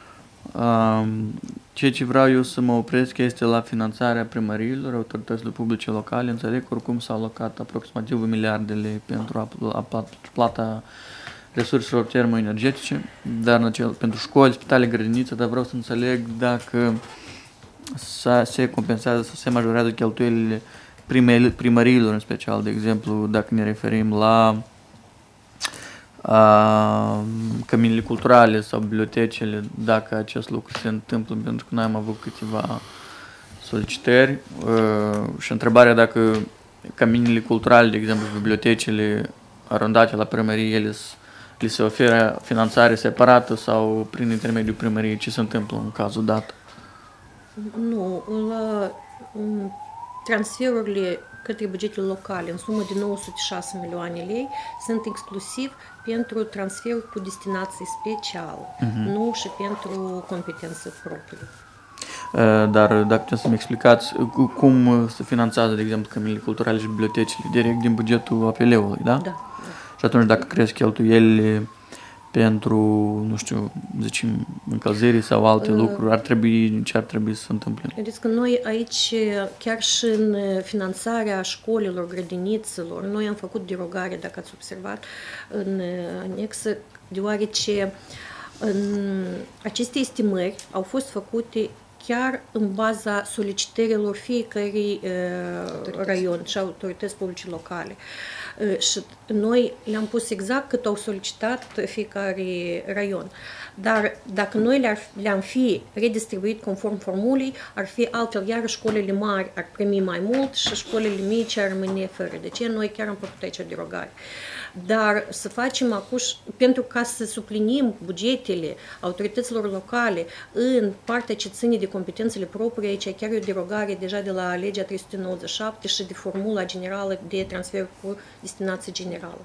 Ceea ce vreau eu să mă opresc este la finanțarea primăriilor, autorităților publice locale. Înțeleg că oricum s-au alocat aproximativ un miliard de lei pentru plata resurselor termoenergetice, dar în acel, pentru școli, spitale, grădinițe, dar vreau să înțeleg dacă se compensează, să se majorează cheltuielile primăriilor în special, de exemplu, dacă ne referim la Uh, căminile culturale sau bibliotecile, dacă acest lucru se întâmplă, pentru că noi am avut câteva solicitări uh, și întrebarea dacă căminile culturale, de exemplu, bibliotecile arondate la primărie, ele li se oferă finanțare separată sau prin intermediul primăriei, ce se întâmplă în cazul dat? Nu, la transferurile către bugetul local în sumă de nouă sute șase milioane lei sunt exclusiv pentru transfer cu destinație specială, uh-huh. nu și pentru competență proprie. Dar dacă puteți să-mi explicați cum se finanțează, de exemplu, căminile culturale și bibliotecile, direct din bugetul A P L-ului, da? Da. Și atunci dacă cresc cheltuielile pentru, nu știu, zicem, încălzirii sau alte uh, lucruri, ar trebui, ce ar trebui să se întâmple? Vedeți că noi aici, chiar și în finanțarea școlilor, grădinițelor, noi am făcut derogare, dacă ați observat, în anexă, deoarece în aceste estimări au fost făcute chiar în baza solicitărilor fiecărui uh, raion și autorități publice locale. Uh, și noi le-am pus exact cât au solicitat fiecare raion. Dar dacă noi le-ar, le-am fi redistribuit conform formulei, ar fi altfel, iar școlile mari ar primi mai mult și școlile mici ar rămâne fără. De ce noi chiar am făcut aici derogare. Dar să facem acum, pentru ca să suplinim bugetele autorităților locale în partea ce ține de competențele proprii, aici chiar e o derogare deja de la legea trei sute nouăzeci și șapte și de formula generală de transfer cu destinație generală.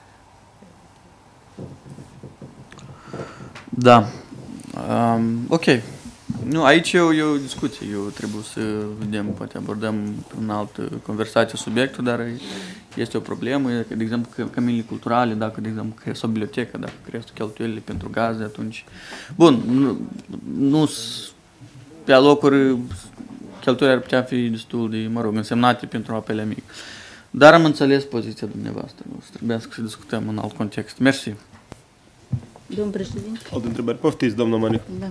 Da. Um, ok. Nu, aici e o, e o discuție. Eu trebuie să vedem, poate abordăm în altă conversație subiectul, dar și este o problemă, că, de exemplu, că căminile culturale, dacă, de exemplu, crește o bibliotecă, dacă crește cheltuielile pentru gaze, atunci... Bun, nu, nu pe alocuri cheltuielile ar putea fi destul de, mă rog, însemnate pentru apele mic. Dar am înțeles poziția dumneavoastră. Trebuia să discutăm în alt context. Mersi. Domnul președinte. Alte întrebări? Poftiți, doamna Manic. Da.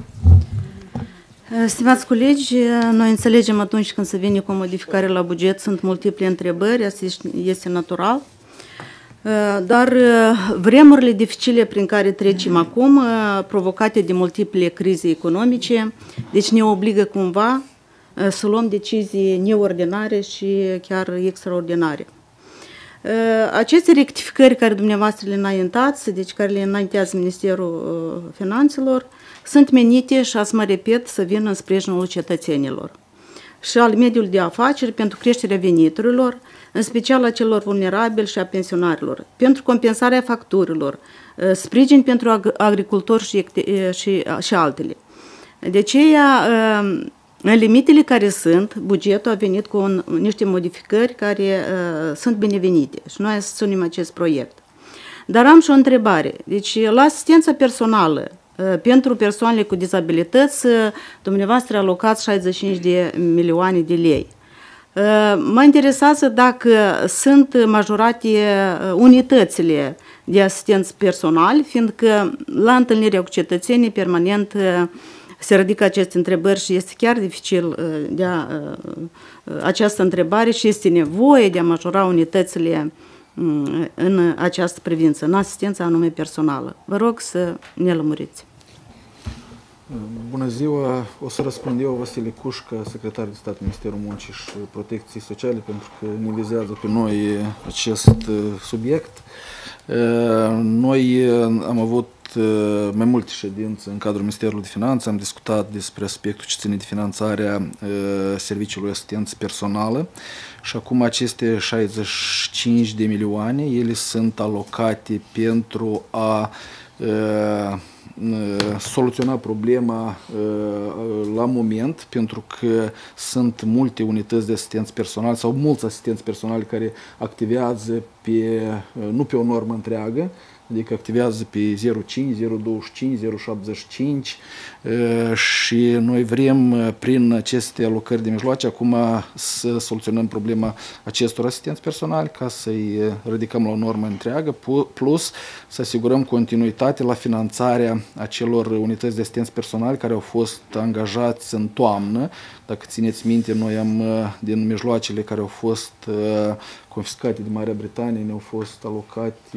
Stimați colegi, noi înțelegem atunci când se vine cu o modificare la buget, sunt multiple întrebări, asta este natural, dar vremurile dificile prin care trecem acum, provocate de multiple crize economice, deci ne obligă cumva să luăm decizii neordinare și chiar extraordinare. Aceste rectificări care dumneavoastră le înaintați, deci care le înaintează Ministerul Finanțelor, sunt menite, și să mă repet, să vină în sprijinul cetățenilor și al mediului de afaceri pentru creșterea veniturilor, în special a celor vulnerabili și a pensionarilor, pentru compensarea facturilor, sprijin pentru agricultori și, și, și altele. De aceea, în limitele care sunt, bugetul a venit cu un, niște modificări care uh, sunt binevenite și noi susținem acest proiect. Dar am și o întrebare. Deci, la asistența personală uh, pentru persoanele cu dizabilități, uh, dumneavoastră alocați șaizeci și cinci de milioane de lei. Uh, mă interesează dacă sunt majorate uh, unitățile de asistență personal, fiindcă la întâlnirea cu cetățenii permanent uh, se ridică aceste întrebări și este chiar dificil de a, această întrebare și este nevoie de a majora unitățile în această privință, în asistența anume personală. Vă rog să ne lămuriți. Bună ziua! O să răspund eu, Vasile Cușca, secretar de stat Ministerul Muncii și Protecției Sociale, pentru că ne vizează pe noi acest subiect. Noi am avut mai multe ședințe în cadrul Ministerului de Finanțe, am discutat despre aspectul ce ține de finanțarea serviciului asistență personală și acum aceste șaizeci și cinci de milioane, ele sunt alocate pentru a soluționa problema la moment, pentru că sunt multe unități de asistență personală sau mulți asistenți personali care activează pe, nu pe o normă întreagă, adică activează pe zero virgulă cinci, zero virgulă douăzeci și cinci, zero virgulă șaptezeci și cinci și noi vrem prin aceste alocări de mijloace acum să soluționăm problema acestor asistenți personali ca să-i ridicăm la o normă întreagă, plus să asigurăm continuitate la finanțarea acelor unități de asistenți personali care au fost angajați în toamnă. Dacă țineți minte, noi am, din mijloacele care au fost confiscate de Marea Britanie, ne-au fost alocate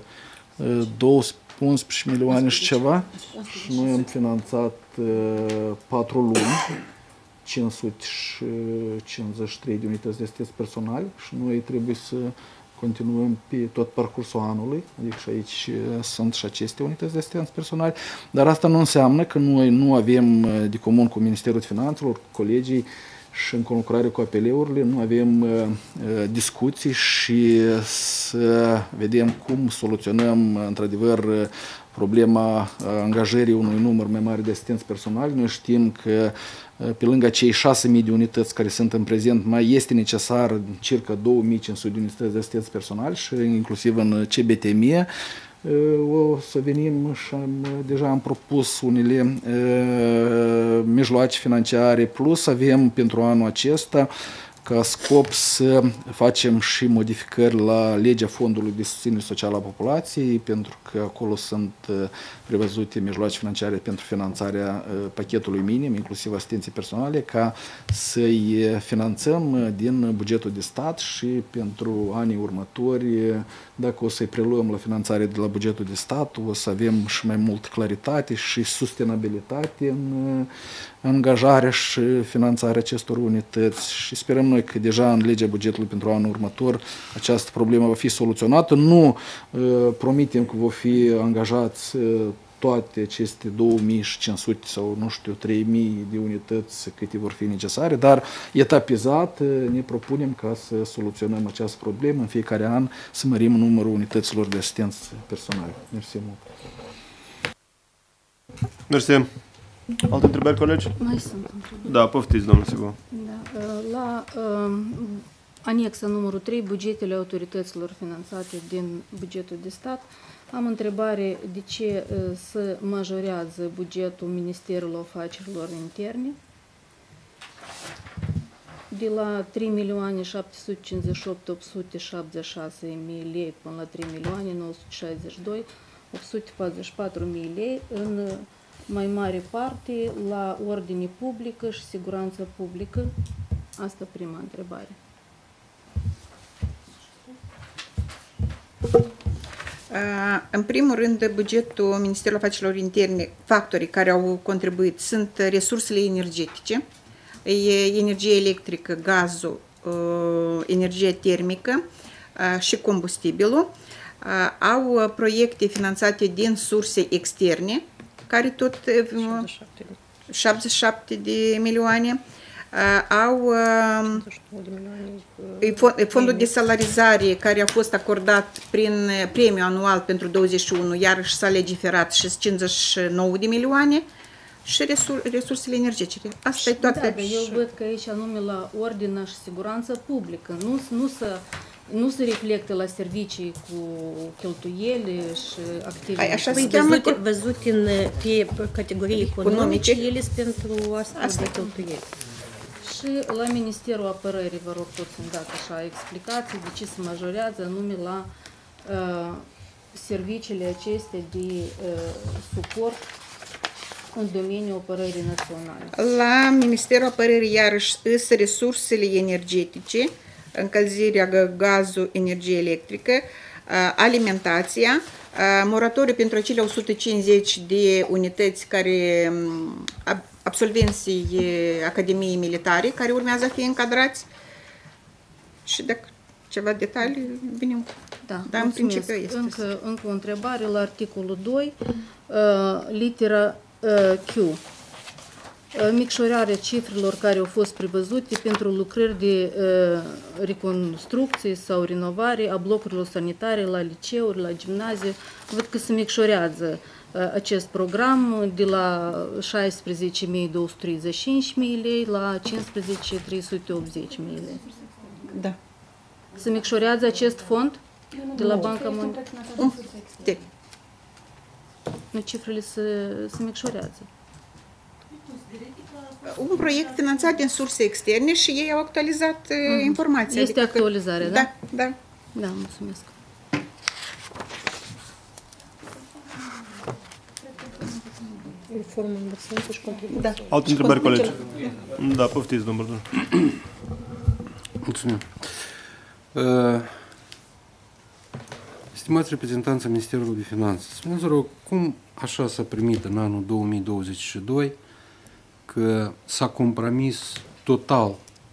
unsprezece milioane și ceva și noi am finanțat patru luni, cinci sute cincizeci și trei de unități de asistență personale și noi trebuie să continuăm pe tot parcursul anului, adică și aici sunt și aceste unități de asistență personale, dar asta nu înseamnă că noi nu avem de comun cu Ministerul de Finanțelor, cu colegii și în conlucrare cu A P L-urile, nu avem uh, discuții și să vedem cum soluționăm într-adevăr problema angajării unui număr mai mare de asistenți personali. Noi știm că pe lângă cei șase mii de unități care sunt în prezent, mai este necesar circa două mii cinci sute de unități de asistenți personali și inclusiv în C B T M E. O să venim și am, deja am propus unele uh, mijloace financiare, plus avem pentru anul acesta ca scop să facem și modificări la legea Fondului de Susținere Socială a Populației, pentru că acolo sunt prevăzute mijloace financiare pentru finanțarea pachetului minim, inclusiv asistenței personale, ca să-i finanțăm din bugetul de stat și pentru anii următori, dacă o să-i preluăm la finanțare de la bugetul de stat, o să avem și mai mult claritate și sustenabilitate în angajarea și finanțarea acestor unități și sperăm noi că deja în legea bugetului pentru anul următor această problemă va fi soluționată. Nu uh, promitem că vor fi angajați uh, toate aceste două mii cinci sute sau nu știu trei mii de unități câte vor fi necesare, dar etapizat uh, ne propunem ca să soluționăm această problemă în fiecare an, să mărim numărul unităților de asistență personală. Mersi mult! Mersi! Alte întrebări, colegi? Mai sunt întrebări. Da, poftiți, domnul Sigur. Da, la uh, Anexa numărul trei, bugetele autorităților finanțate din bugetul de stat. Am întrebare de ce uh, se majorează bugetul Ministerului Afacerilor Interne de la trei milioane șapte sute cincizeci și opt mii opt sute șaptezeci și șase mii lei până la trei milioane nouă sute șaizeci și doi mii opt sute patruzeci și patru mii lei, în mai mare parte la ordine publică și siguranță publică. Asta prima întrebare. În primul rând, bugetul Ministerului Afacerilor Interne, factorii care au contribuit sunt resursele energetice, energie electrică, gazul, energie termică și combustibilul. Au proiecte finanțate din surse externe, care tot șaptezeci și șapte de milioane. Au fondul de salarizare care a fost acordat prin premiul anual pentru douăzeci și unu, iarăși s-a legiferat și cincizeci și nouă de milioane și resur resursele energetice. Asta e toată. Da, dar eu văd că aici anume la ordine și siguranță publică, nu, nu să nu se reflectă la servicii cu cheltuieli și activități. Așa se cheamă văzut în pe categorii economice, ele sunt pentru astfel de cheltuieli. Și la Ministerul Apărării, vă rog tot să-mi dați așa explicații de ce se majorează anume la uh, serviciile acestea de uh, suport în domeniul apărării naționale. La Ministerul Apărării, iarăși, sunt resursele energetice, încălzirea, gazul, energie electrică, alimentația, moratoriu pentru acele o sută cincizeci de unități care absolvenții Academiei Militare, care urmează a fi încadrați. Și dacă ceva detalii, venim. Da, da, în principiu este. Încă, încă o întrebare la articolul doi, uh, litera uh, Q. Uh, micșorarea cifrelor care au fost prevăzute pentru lucrări de uh, reconstrucție sau renovare a blocurilor sanitare la liceuri, la gimnaziu. Văd că se micșorează uh, acest program de la șaisprezece mii două sute treizeci și cinci mii lei la cincisprezece mii trei sute optzeci mii lei. Da. Se micșorează acest fond de la Banca Mondială? Nu, cifrele se, se micșorează. Un proiect finanțat din surse externe și ei au actualizat uh, informația. Este adică actualizare, că, da? Da, da. Da, mulțumesc. Reformă învățământul și contribuție. Da. Alte întrebări, colegi? Da, poftiți, domnul. Mulțumim. Uh, Stimați reprezentanți ai Ministerului de Finanțe, spuneți, rog, cum așa s-a primit în anul două mii douăzeci și doi că s-a compromis total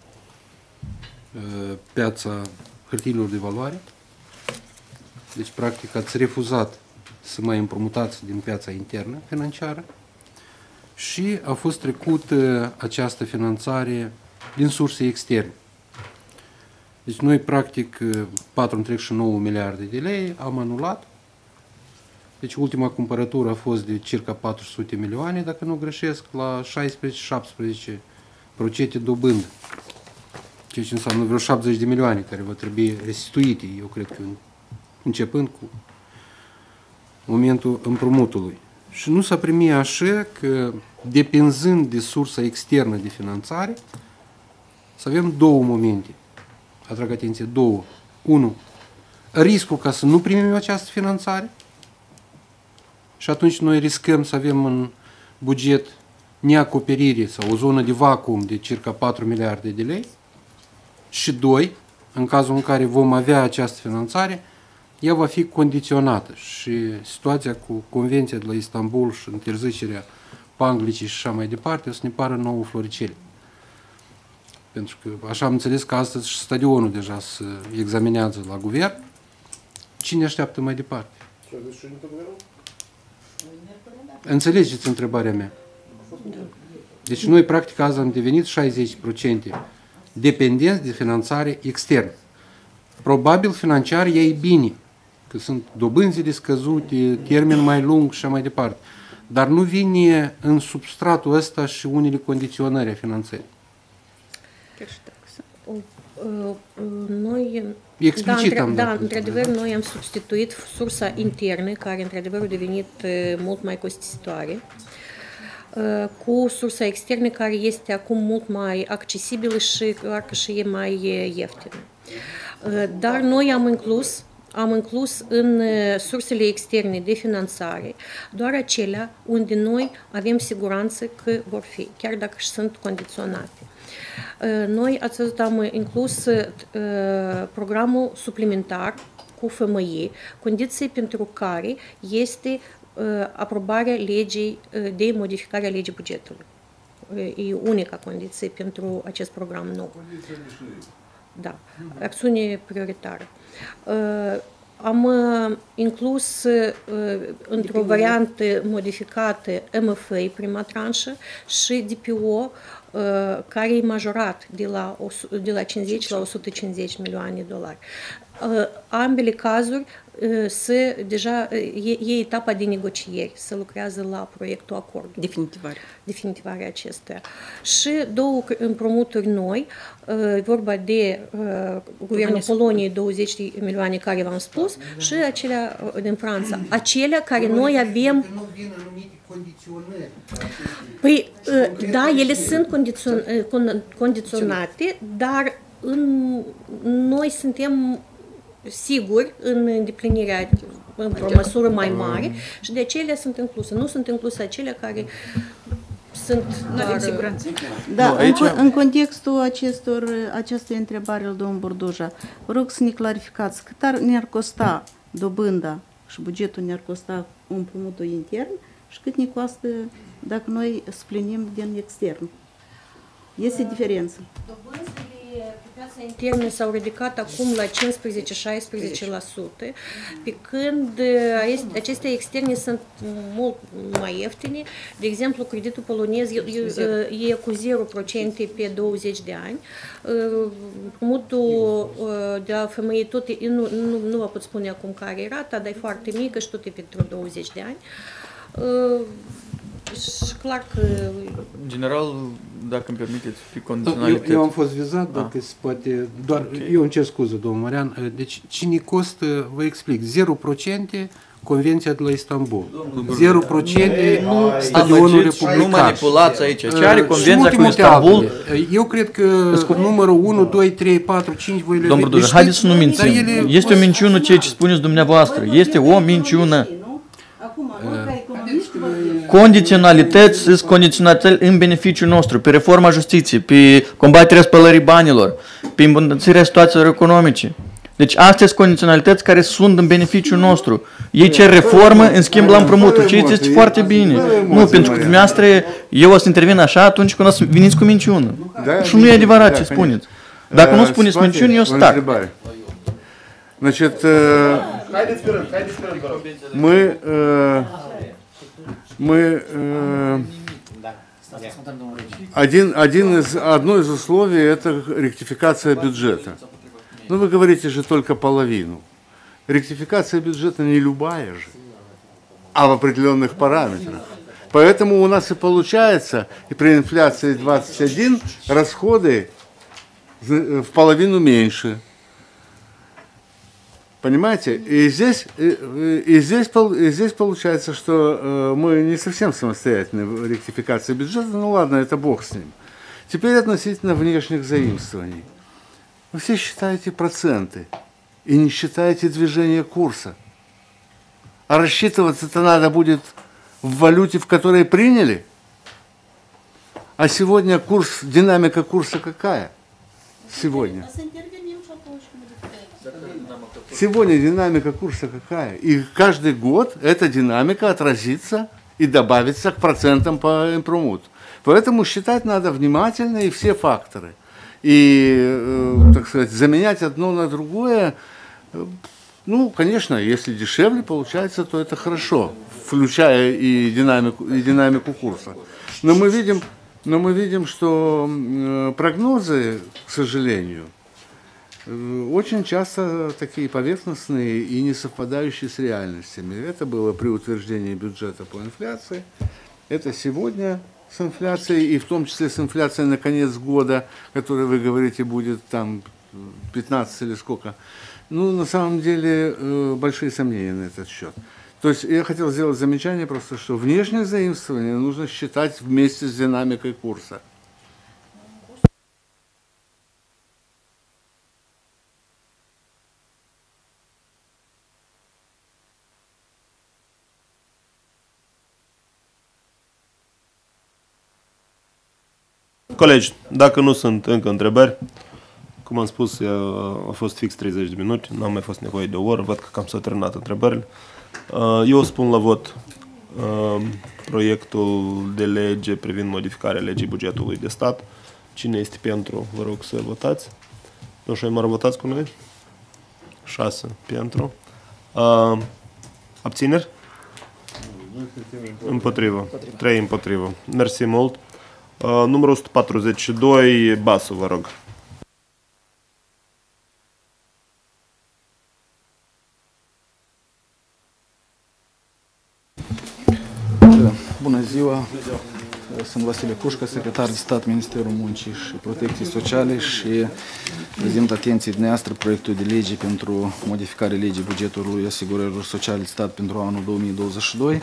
uh, piața hârtiilor de valoare? Deci, practic, ați refuzat să mai împrumutați din piața internă financiară și a fost trecută această finanțare din surse externe. Deci noi, practic, patru virgulă nouă miliarde de lei am anulat. Deci ultima cumpărătură a fost de circa patru sute milioane, dacă nu greșesc, la șaisprezece șaptesprezece la sută dobândă. Ceea ce înseamnă vreo șaptezeci de milioane care va trebui restituite, eu cred că începând cu momentul împrumutului. Și nu s-a primit așa că, depinzând de sursa externă de finanțare, să avem două momente. Atrag atenție, două. Unu, riscul ca să nu primim această finanțare și atunci noi riscăm să avem în buget neacoperire sau o zonă de vacuum de circa patru miliarde de lei. Și doi, în cazul în care vom avea această finanțare, ea va fi condiționată și situația cu Convenția de la Istanbul și interzicerea panglicii și așa mai departe o să ne pară nouă floricele. Pentru că așa am înțeles că astăzi și stadionul deja se examinează la guvern. Cine așteaptă mai departe? Înțelegeți întrebarea mea? Deci noi practic azi am devenit șaizeci la sută dependenți de finanțare externă. Probabil financiar e bine, că sunt dobânzile scăzute, termen mai lung și așa mai departe. Dar nu vine în substratul ăsta și unele condiționări a finanțării. O, Noi, Explicit da, am da, dat. într-adevăr, noi am substituit sursa internă, care într-adevăr a devenit mult mai costisitoare, cu sursa externă, care este acum mult mai accesibilă și clar că și e mai ieftină. Dar noi am inclus Am inclus în sursele externe de finanțare doar acelea unde noi avem siguranță că vor fi, chiar dacă și sunt condiționate. Noi, ați văzut, am inclus programul suplimentar cu F M I, condiții pentru care este aprobarea legii de modificare a legii bugetului. E unica condiție pentru acest program nou. Da, acțiune prioritară. Am inclus într-o variantă modificată M F I, prima tranșă, și D P O, care e majorat de la, de la cincizeci la o sută cincizeci milioane de dolari. Ambele cazuri se, deja e, e etapa de negocieri, se lucrează la proiectul acord. Definitivare. Definitivarea acestuia. Și două împrumuturi noi, vorba de uh, Guvernul Poloniei, douăzeci de milioane care v-am spus, și acelea din Franța. Acelea care noi avem... Nu vin anumite condiționări. Păi, uh, da, ele sunt condițion, uh, condiționate, dar în, noi suntem siguri în îndeplinirea într-o măsură mai mare și de acelea sunt incluse. Nu sunt incluse acelea care sunt doar... Da, nu, aici... în, în contextul acestor, acestei întrebări al domnului Burduja, vă rog să ne clarificați cât ar, ne-ar costa dobânda și bugetul ne-ar costa împrumutul intern și cât ne costă dacă noi splinim din extern. Este diferență. Dobânzile pe piața internă s-au ridicat acum la cincisprezece la șaisprezece la sută, pe când acestea externe sunt mult mai ieftine. De exemplu, creditul polonez e cu zero la sută pe douăzeci de ani. Împrumutul de la F M I tot e, nu, nu, nu vă pot spune acum care e rata, dar e foarte mică și tot e pentru douăzeci de ani. Și clar că... General, dacă îmi permiteți, fi Eu, condiționalități. eu am fost vizat, dacă se poate, doar, okay. Eu îmi cer scuze, domnul Marian, deci cine costă, vă explic, zero la sută Convenția de la Istanbul, zero la sută Stadionul Republican. Nu manipulați aici, ce are Convenția cu Istanbul? Istanbul? Eu cred că numărul unu, doi, trei, patru, cinci voi le Domnul Burduja, deci, haideți să nu mințim. ele... Este o minciună ceea ce spuneți dumneavoastră. Este o minciună. Condiționalități sunt condiționalități în beneficiul nostru, pe reforma justiției, pe combaterea spălării banilor, pe îmbunătățirea situațiilor economice. Deci astea sunt condiționalități care sunt în beneficiul nostru. Ei cer reformă, în schimb la împrumuturi. Ce este foarte bine. Nu, pentru că dumneavoastră, eu o să intervin așa atunci când o să veniți cu minciună. Și nu e adevărat ce spuneți. Dacă nu spuneți minciuni, eu stac. Значит, мы, мы один, один из, одно из условий – это ректификация бюджета. Но вы говорите же только половину. Ректификация бюджета не любая же, а в определенных параметрах. Поэтому у нас и получается, и при инфляции двадцать один расходы в половину меньше. Понимаете? И здесь, и, и здесь, и здесь получается, что э, мы не совсем самостоятельны в ректификации бюджета, ну ладно, это бог с ним. Теперь относительно внешних заимствований. Вы все считаете проценты и не считаете движение курса. А рассчитываться-то надо будет в валюте, в которой приняли. А сегодня курс, динамика курса какая? Сегодня. Сегодня динамика курса какая? И каждый год эта динамика отразится и добавится к процентам по импрумуту. Поэтому считать надо внимательно и все факторы. И, э, так сказать, заменять одно на другое, э, ну, конечно, если дешевле получается, то это хорошо, включая и динамику, и динамику курса. Но мы видим, но мы видим, что э, прогнозы, к сожалению, очень часто такие поверхностные и не совпадающие с реальностями. Это было при утверждении бюджета по инфляции, это сегодня с инфляцией, и в том числе с инфляцией на конец года, которая, вы говорите, будет там пятнадцать или сколько. Ну, на самом деле, большие сомнения на этот счет. То есть я хотел сделать замечание просто, что внешнее заимствование нужно считать вместе с динамикой курса. Colegi, dacă nu sunt încă întrebări, cum am spus, a fost fix treizeci de minute, n-am mai fost nevoie de o oră, văd că cam s-au terminat întrebările. Eu spun la vot proiectul de lege privind modificarea legii bugetului de stat. Cine este pentru, vă rog să votați. Nu știu, mai votați cu noi? șase pentru. Abțineri? Împotrivă. trei împotrivă. Mersi mult. Numărul o sută patruzeci și doi, Basu, vă rog. Bună ziua! Sunt Vasile Cușca, secretar de stat, Ministerul Muncii și Protecției Sociale și prezint atenției dumneavoastră proiectul de lege pentru modificarea legii bugetului asigurărilor sociale de stat pentru anul două mii douăzeci și doi.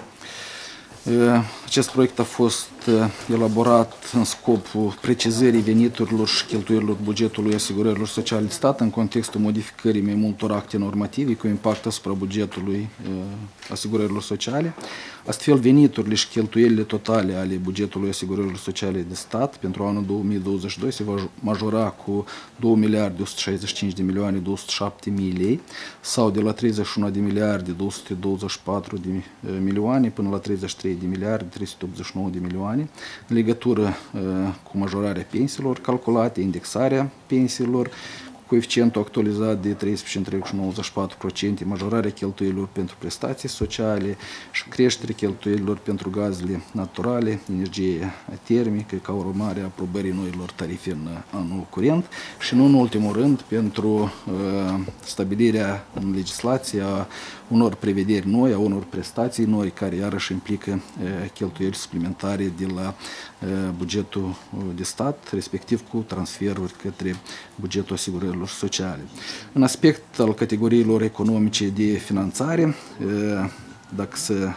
Acest proiect a fost elaborat în scopul precizării veniturilor și cheltuielilor bugetului asigurărilor sociale de stat în contextul modificării mai multor acte normative cu impact asupra bugetului asigurărilor sociale. Astfel, veniturile și cheltuielile totale ale bugetului asigurărilor sociale de stat pentru anul două mii douăzeci și doi se va majora cu două miliarde o sută șaizeci și cinci de milioane două sute șapte mii lei sau de la treizeci și unu de miliarde două sute douăzeci și patru de milioane până la treizeci și trei de miliarde trei sute optzeci și nouă de milioane în legătură cu majorarea pensiilor calculate, indexarea pensiilor, coeficientul actualizat de treisprezece virgulă nouăzeci și patru la sută, majorarea cheltuielilor pentru prestații sociale și creșterea cheltuielilor pentru gazele naturale, energie termică, ca urmare a aprobării noilor tarife în anul curent și, nu în ultimul rând, pentru uh, stabilirea în legislație a unor prevederi noi, a unor prestații noi, care iarăși implică uh, cheltuieli suplimentare de la uh, bugetul de stat, respectiv cu transferuri către bugetul asigurărilor sociale. În aspect al categoriilor economice de finanțare, dacă să,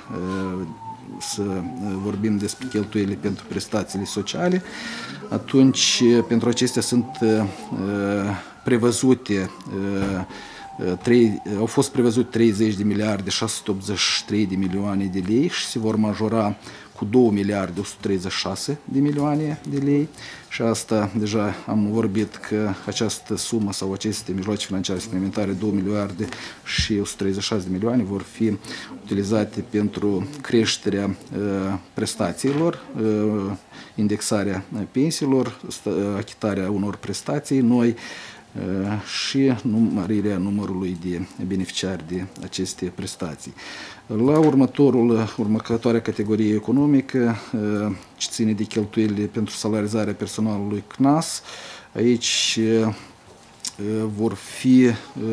să vorbim despre cheltuielile pentru prestațiile sociale, atunci pentru acestea sunt prevăzute trei, au fost prevăzute treizeci de miliarde șase sute optzeci și trei de milioane de lei și se vor majora cu două miliarde o sută treizeci și șase de milioane de lei și asta deja am vorbit că această sumă sau aceste mijloace financiare suplimentare, două miliarde și o sută treizeci și șase de milioane, vor fi utilizate pentru creșterea uh, prestațiilor, uh, indexarea pensiilor, achitarea unor prestații noi și mărirea numărului de beneficiari de aceste prestații. La următorul, următoarea categorie economică, ce ține de cheltuielile pentru salarizarea personalului C N A S, aici vor fi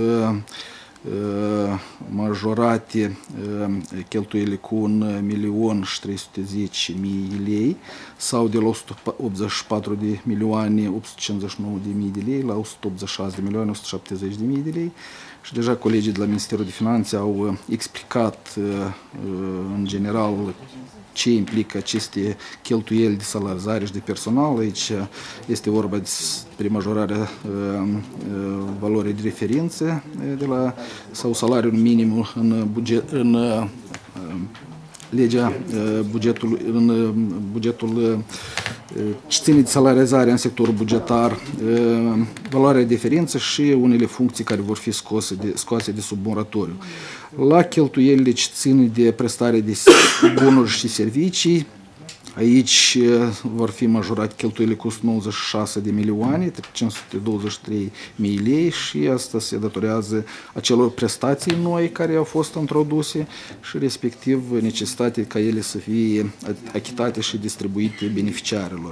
majorate cheltuielile cu un milion și trei sute zece mii lei sau de la o sută optzeci și patru de milioane opt sute cincizeci și nouă de mii de lei la o sută optzeci și șase de milioane o sută șaptezeci de mii de lei. Și deja colegii de la Ministerul de Finanțe au explicat în general ce implică aceste cheltuieli de salarizare și de personal. Aici este vorba despre majorarea valorii de referință de la, sau salariul minim în, buget, în legea bugetului, în bugetul ce ține de salarizare în sectorul bugetar, valoarea de referință și unele funcții care vor fi scoase de, scoase de sub moratoriu. La cheltuielile ce țin de prestare de bunuri și servicii, aici vor fi majorate cheltuielile cu o sută nouăzeci și șase de milioane, cinci sute douăzeci și trei mii lei și asta se datorează acelor prestații noi care au fost introduse și respectiv necesitatea ca ele să fie achitate și distribuite beneficiarilor.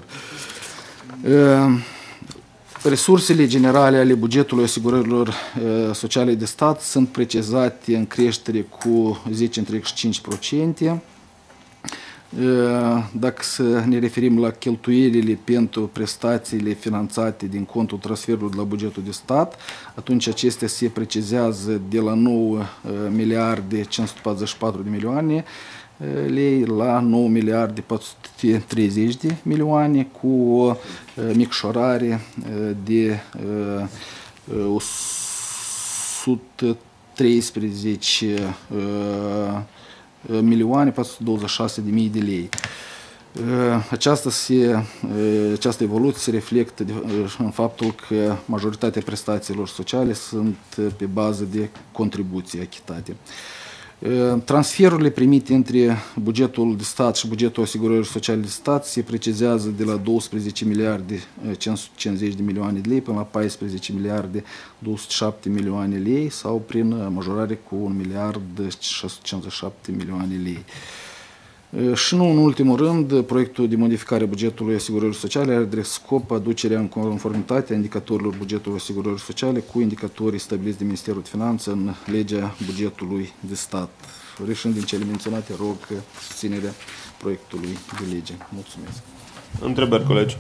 Resursele generale ale bugetului asigurărilor sociale de stat sunt precizate în creștere cu zece virgulă cinci la sută. Dacă să ne referim la cheltuielile pentru prestațiile finanțate din contul transferului de la bugetul de stat, atunci acestea se precizează de la nouă miliarde cinci sute patruzeci și patru de milioane lei la nouă miliarde patru sute treizeci de milioane, cu o micșorare de o sută treisprezece milioane patru sute douăzeci și șase de mii de lei. Aceasta, se, această evoluție se reflectă în faptul că majoritatea prestațiilor sociale sunt pe bază de contribuții achitate. Transferurile primite între bugetul de stat și bugetul asigurării sociale de stat se precizează de la douăsprezece miliarde cinci sute cincizeci de milioane de lei până la paisprezece miliarde două sute șapte milioane de lei, sau prin majorare cu un miliard șase sute cincizeci și șapte milioane de lei. Și nu în ultimul rând, proiectul de modificare a bugetului asigurării sociale are drept scop aducerea în conformitate a indicatorilor bugetului asigurării sociale cu indicatorii stabiliți de Ministerul de Finanțe în legea bugetului de stat. Reșind din cele menționate, rog susținerea proiectului de lege. Mulțumesc. Întrebări, colegi?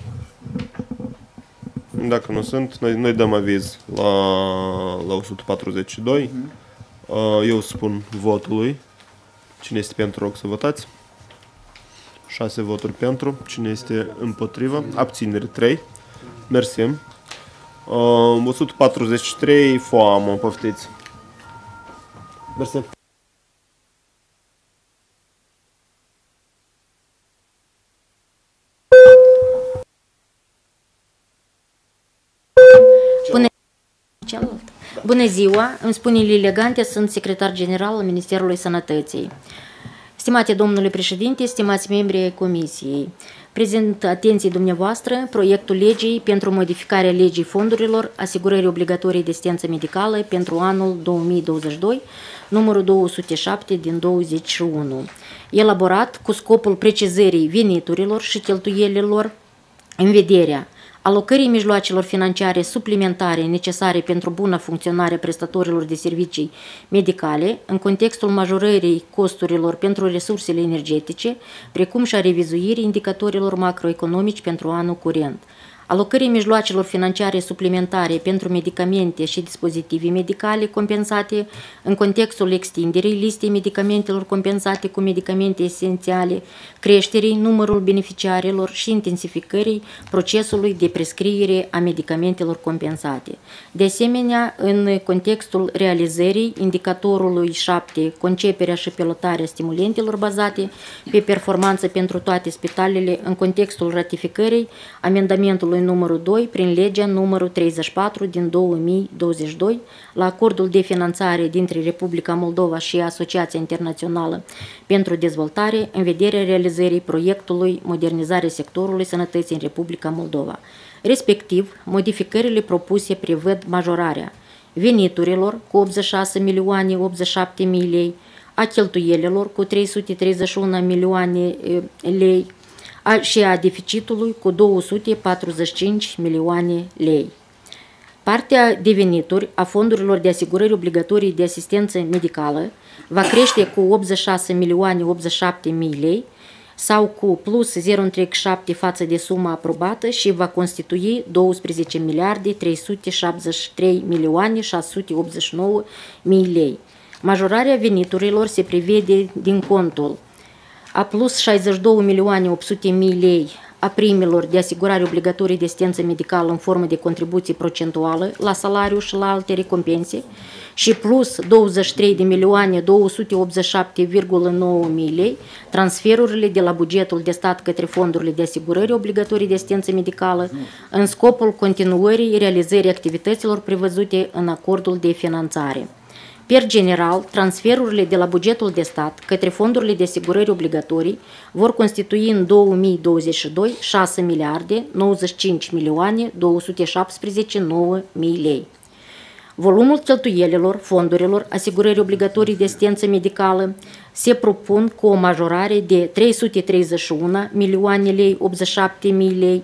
Dacă nu sunt, noi, noi dăm aviz la, la o sută patruzeci și doi. Eu spun votului. Cine este pentru, rog să votați. șase voturi pentru. Cine este împotrivă? Abținere trei. Mersi. o sută patruzeci și trei, foamă, poftiți. Mersi. Bună, Bună ziua, îmi spune Lilia Gante, sunt secretar general al Ministerului Sănătății. Stimate domnule președinte, stimați membri ai Comisiei, prezint atenției dumneavoastră proiectul legii pentru modificarea legii fondurilor asigurării obligatorii de asistență medicală pentru anul două mii douăzeci și doi, numărul două sute șapte din douăzeci și unu, elaborat cu scopul precizării veniturilor și cheltuielilor în vederea alocării mijloacelor financiare suplimentare necesare pentru bună funcționare prestatorilor de servicii medicale în contextul majorării costurilor pentru resursele energetice, precum și a revizuirii indicatorilor macroeconomici pentru anul curent, alocării mijloacelor financiare suplimentare pentru medicamente și dispozitive medicale compensate în contextul extinderii listei medicamentelor compensate cu medicamente esențiale, creșterii numărul beneficiarilor și intensificării procesului de prescriere a medicamentelor compensate. De asemenea, în contextul realizării indicatorului șapte, conceperea și pilotarea stimulentelor bazate pe performanță pentru toate spitalele în contextul ratificării amendamentului numărul doi prin legea numărul treizeci și patru din două mii douăzeci și doi la acordul de finanțare dintre Republica Moldova și Asociația Internațională pentru Dezvoltare în vederea realizării proiectului modernizare sectorului sănătății în Republica Moldova. Respectiv, modificările propuse prevăd majorarea veniturilor cu optzeci și șase milioane optzeci și șapte mii lei, a cheltuielilor cu trei sute treizeci și unu milioane lei, și a deficitului cu două sute patruzeci și cinci milioane lei. Partea de venituri a fondurilor de asigurări obligatorii de asistență medicală va crește cu optzeci și șase milioane optzeci și șapte mii lei sau cu plus zero virgulă șapte față de suma aprobată și va constitui doisprezece miliarde trei sute șaptezeci și trei milioane șase sute optzeci și nouă mii lei. Majorarea veniturilor se prevede din contul a plus șaizeci și două milioane opt sute mii lei a primelor de asigurare obligatorii de asistență medicală în formă de contribuție procentuală la salariu și la alte recompense și plus douăzeci și trei de milioane două sute optzeci și șapte virgulă nouă mii lei transferurile de la bugetul de stat către fondurile de asigurări obligatorii de asistență medicală în scopul continuării realizării activităților prevăzute în acordul de finanțare. Per general, transferurile de la bugetul de stat către fondurile de asigurări obligatorii vor constitui în două mii douăzeci și doi șase miliarde nouăzeci și cinci milioane două sute șaptesprezece virgulă nouă mii lei. Volumul cheltuielilor fondurilor asigurări obligatorii de asistență medicală se propun cu o majorare de trei sute treizeci și unu milioane lei optzeci și șapte mii lei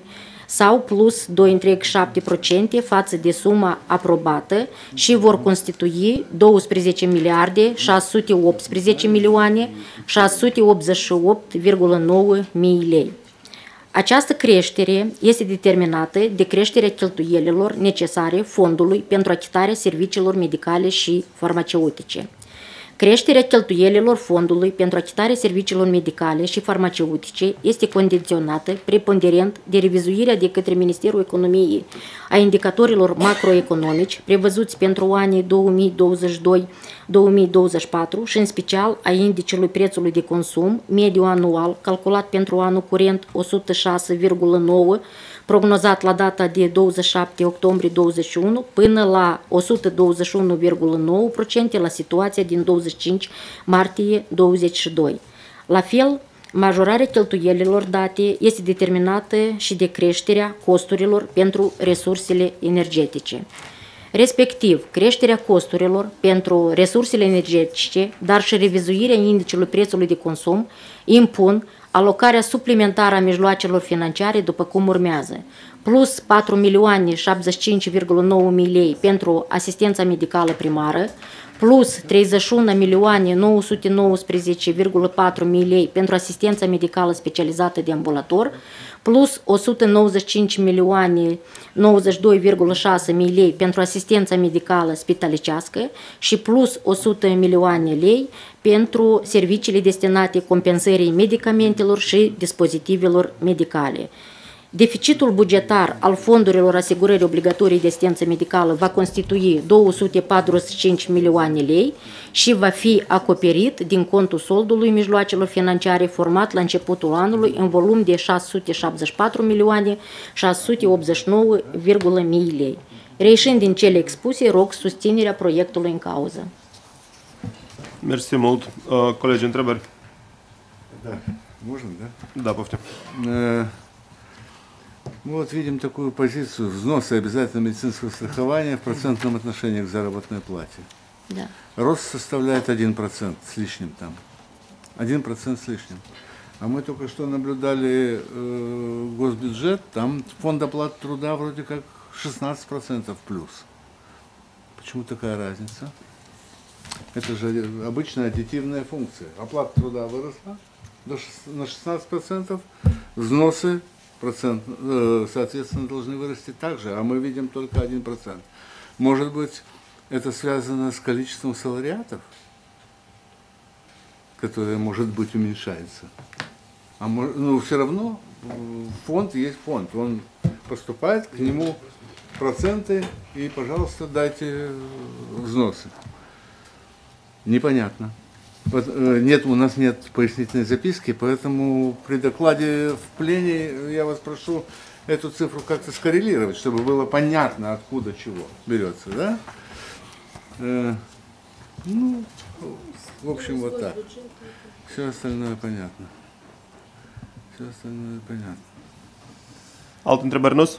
sau plus doi virgulă șapte la sută față de suma aprobată și vor constitui douăsprezece miliarde șase sute optsprezece milioane șase sute optzeci și opt virgulă nouă mii lei. Această creștere este determinată de creșterea cheltuielilor necesare fondului pentru achitarea serviciilor medicale și farmaceutice. Creșterea cheltuielilor fondului pentru achitarea serviciilor medicale și farmaceutice este condiționată preponderent de revizuirea de către Ministerul Economiei a indicatorilor macroeconomici prevăzuți pentru anii două mii douăzeci și doi două mii douăzeci și patru și în special a indicelui prețului de consum mediu anual calculat pentru anul curent o sută șase virgulă nouă, prognozat la data de douăzeci și șapte octombrie douăzeci și unu până la o sută douăzeci și unu virgulă nouă la sută la situația din douăzeci și cinci martie douăzeci și doi. La fel, majorarea cheltuielilor date este determinată și de creșterea costurilor pentru resursele energetice. Respectiv, creșterea costurilor pentru resursele energetice, dar și revizuirea indicelui prețului de consum impun alocarea suplimentară a mijloacelor financiare după cum urmează, plus patru milioane șaptezeci și cinci virgulă nouă mii lei pentru asistența medicală primară, plus treizeci și unu milioane nouă sute nouăsprezece virgulă patru mii lei pentru asistența medicală specializată de ambulator, plus o sută nouăzeci și cinci milioane nouăzeci și doi virgulă șase mii lei pentru asistența medicală spitalicească și plus o sută milioane lei pentru serviciile destinate compensării medicamentelor și dispozitivelor medicale. Deficitul bugetar al fondurilor asigurării obligatorii de asistență medicală va constitui două sute patruzeci și cinci milioane lei și va fi acoperit din contul soldului mijloacelor financiare format la începutul anului în volum de șase sute șaptezeci și patru milioane șase sute optzeci și nouă virgulă mii lei. Reieșind din cele expuse, rog susținerea proiectului în cauză. Mersi mult. Uh, colegi, întrebări? Да, можно, да? Да, повтор. Мы вот видим такую позицию взноса обязательного медицинского страхования в процентном отношении к заработной плате. Да. Рост составляет один процент с лишним там. один процент с лишним. А мы только что наблюдали э, госбюджет, там фонд оплаты труда вроде как шестнадцать процентов плюс. Почему такая разница? Это же обычная аддитивная функция. Оплата труда выросла на шестнадцать процентов, взносы процент, соответственно, должны вырасти также, а мы видим только один процент. Может быть, это связано с количеством салариатов, которое, может быть, уменьшается. А может, ну, все равно фонд есть фонд, он поступает, к нему проценты, и, пожалуйста, дайте взносы. Непонятно. Вот, нет, у нас нет пояснительной записки, поэтому при докладе в плене я вас прошу эту цифру как-то скоррелировать, чтобы было понятно, откуда чего берется, да? Э, ну, в общем, вот так. Все остальное понятно. Все остальное понятно. Alte întrebări, nu?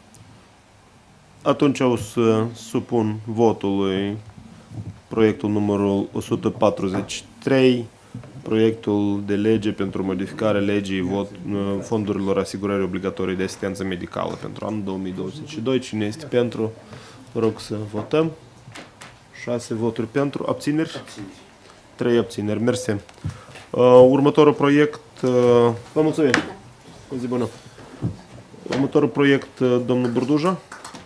Atunci o să supun votului proiectul numărul o sută patruzeci și trei, proiectul de lege pentru modificarea legii vot, fondurilor asigurării obligatorii de asistență medicală pentru anul două mii douăzeci și doi. Cine este pentru? Vă rog să votăm. șase voturi pentru. Abțineri? trei abțineri. Mersi. Uh, următorul proiect... Uh, vă mulțumim. O zi bună. Următorul proiect, uh, domnul Burduja.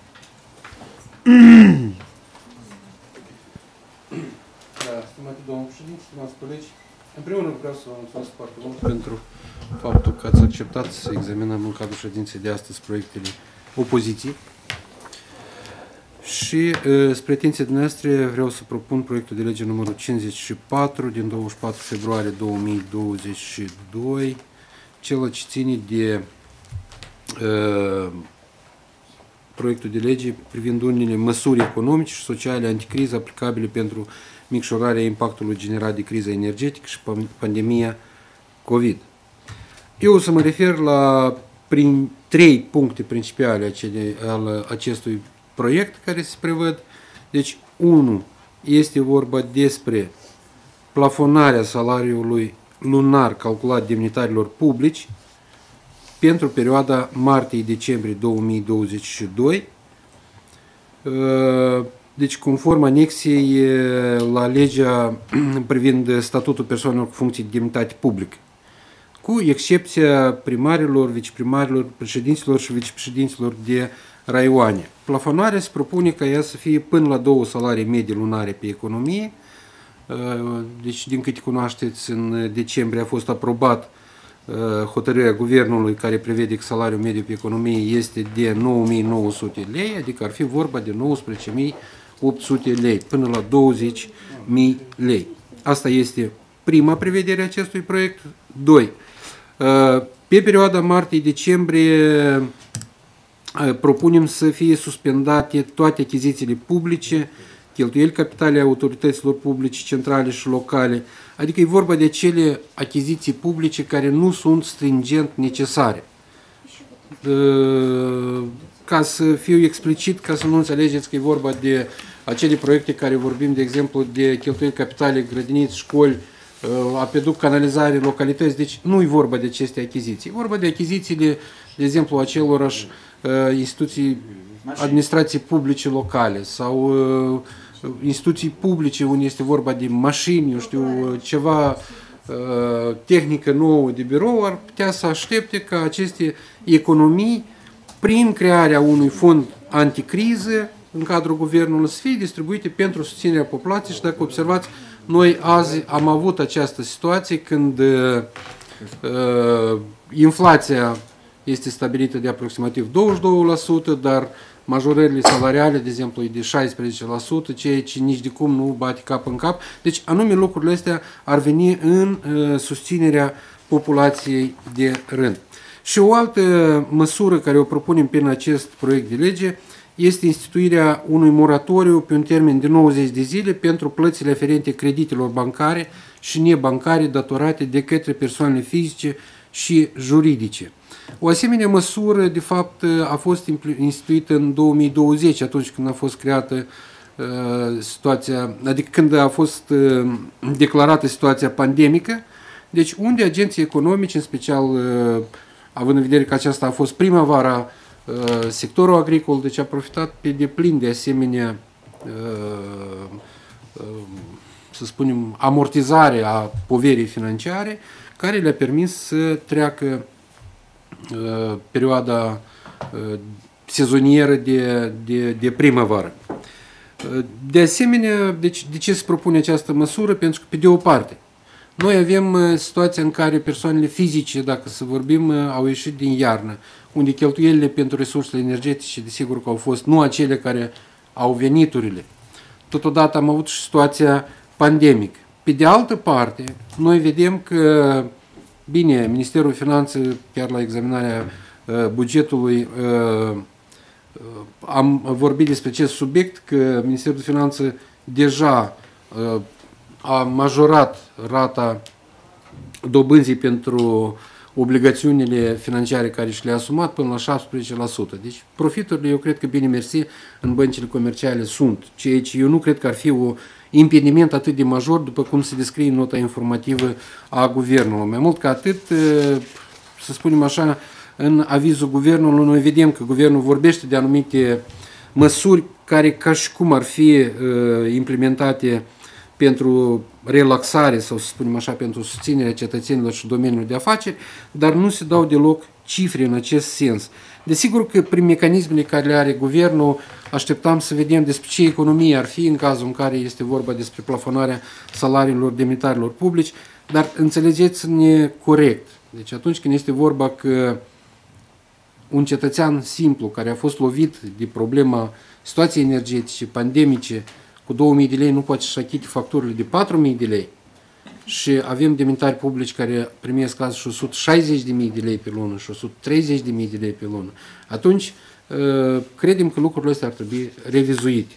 Stimate domnul președinte, stimați colegi, în primul rând vreau să vă mulțumesc foarte mult pentru faptul că ați acceptat să examinăm în cadrul ședinței de astăzi proiectele opoziției. Și spre atenția dumneavoastră vreau să propun proiectul de lege numărul cincizeci și patru din douăzeci și patru februarie două mii douăzeci și doi, cel ce ține de uh, proiectul de lege privind unele măsuri economice și sociale anticriză aplicabile pentru micșorarea impactului generat de criza energetică și pandemia COVID. Eu o să mă refer la prin trei puncte principale acele, al acestui proiect care se prevăd. Deci, unu, este vorba despre plafonarea salariului lunar calculat demnitarilor publici pentru perioada martie-decembrie două mii douăzeci și doi. Deci, conform anexei la legea privind statutul persoanelor cu funcții de demnitate publică, cu excepția primarilor, viceprimarilor, președinților și vicepreședinților de raioane. Plafonarea se propune ca ea să fie până la două salarii medii lunare pe economie. Deci, din câte cunoașteți, în decembrie a fost aprobat hotărârea guvernului care prevede că salariul mediu pe economie este de nouă mii nouă sute lei, adică ar fi vorba de nouăsprezece mii opt sute lei până la douăzeci mii lei. Asta este prima prevedere a acestui proiect. Doi. Pe perioada martie-decembrie propunem să fie suspendate toate achizițiile publice, cheltuieli capitale a autorităților publice, centrale și locale, adică e vorba de acele achiziții publice care nu sunt stringent necesare. Ca să fiu explicit, ca să nu înțelegeți că e vorba de acele proiecte care vorbim, de exemplu, de cheltuieli capitale, grădiniți, școli, apeduc, canalizare, localități, deci nu e vorba de aceste achiziții. E vorba de achizițiile, de exemplu, acelorași instituții, administrații publice locale sau instituții publice unde este vorba de mașini, eu știu, ceva tehnică nouă de birou, ar putea să aștepte ca aceste economii, prin crearea unui fond anticriză în cadrul guvernului, să fie distribuite pentru susținerea populației. Și dacă observați, noi azi am avut această situație când uh, inflația este stabilită de aproximativ douăzeci și două la sută, dar majorările salariale, de exemplu, e de șaisprezece la sută, ceea ce nici de cum nu bate cap în cap. Deci, anume, lucrurile astea ar veni în uh, susținerea populației de rând. Și o altă măsură care o propunem prin acest proiect de lege este instituirea unui moratoriu pe un termen de nouăzeci de zile pentru plățile aferente creditelor bancare și nebancare datorate de către persoanele fizice și juridice. O asemenea măsură, de fapt, a fost instituită în două mii douăzeci, atunci când a fost creată uh, situația, adică când a fost uh, declarată situația pandemică, deci unde agenții economici, în special uh, având în vedere că aceasta a fost primăvara, uh, sectorul agricol, deci a profitat pe deplin de asemenea, uh, uh, să spunem, amortizare a poverii financiare, care le-a permis să treacă uh, perioada uh, sezonieră de, de, de primăvară. Uh, de asemenea, deci, de ce se propune această măsură? Pentru că, pe de o parte, noi avem uh, situația în care persoanele fizice, dacă să vorbim, uh, au ieșit din iarnă, unde cheltuielile pentru resursele energetice, desigur că au fost nu acele care au veniturile. Totodată am avut și situația pandemică. Pe de altă parte, noi vedem că, bine, Ministerul Finanțe, chiar la examinarea uh, bugetului, uh, uh, am vorbit despre acest subiect, că Ministerul Finanțe deja uh, a majorat rata dobânzii pentru obligațiunile financiare care și le-a asumat până la șaptesprezece la sută. Deci profiturile, eu cred că, bine mersi, în băncile comerciale sunt, ceea ce eu nu cred că ar fi o impediment atât de major, după cum se descrie în nota informativă a guvernului. Mai mult ca atât, să spunem așa, în avizul guvernului, noi vedem că guvernul vorbește de anumite măsuri care, ca și cum ar fi implementate pentru relaxare sau, să spunem așa, pentru susținerea cetățenilor și domeniului de afaceri, dar nu se dau deloc cifre în acest sens. Desigur că prin mecanismele care le are guvernul, așteptam să vedem despre ce economie ar fi în cazul în care este vorba despre plafonarea salariilor demnitarilor publici, dar înțelegeți-ne corect. Deci atunci când este vorba că un cetățean simplu care a fost lovit de problema situației energetice, pandemice, cu două mii de lei nu poate să achite facturile de patru mii de lei și avem demnitari publici care primesc azi și o sută șaizeci de mii de lei pe lună și o sută treizeci de mii de lei pe lună, atunci credem că lucrurile astea ar trebui revizuite.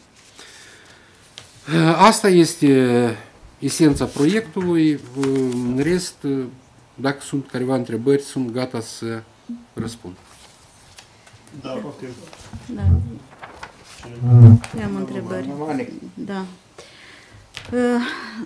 Asta este esența proiectului. În rest, dacă sunt careva întrebări, sunt gata să răspund. Da, poate. Da. Eu am întrebări. Da.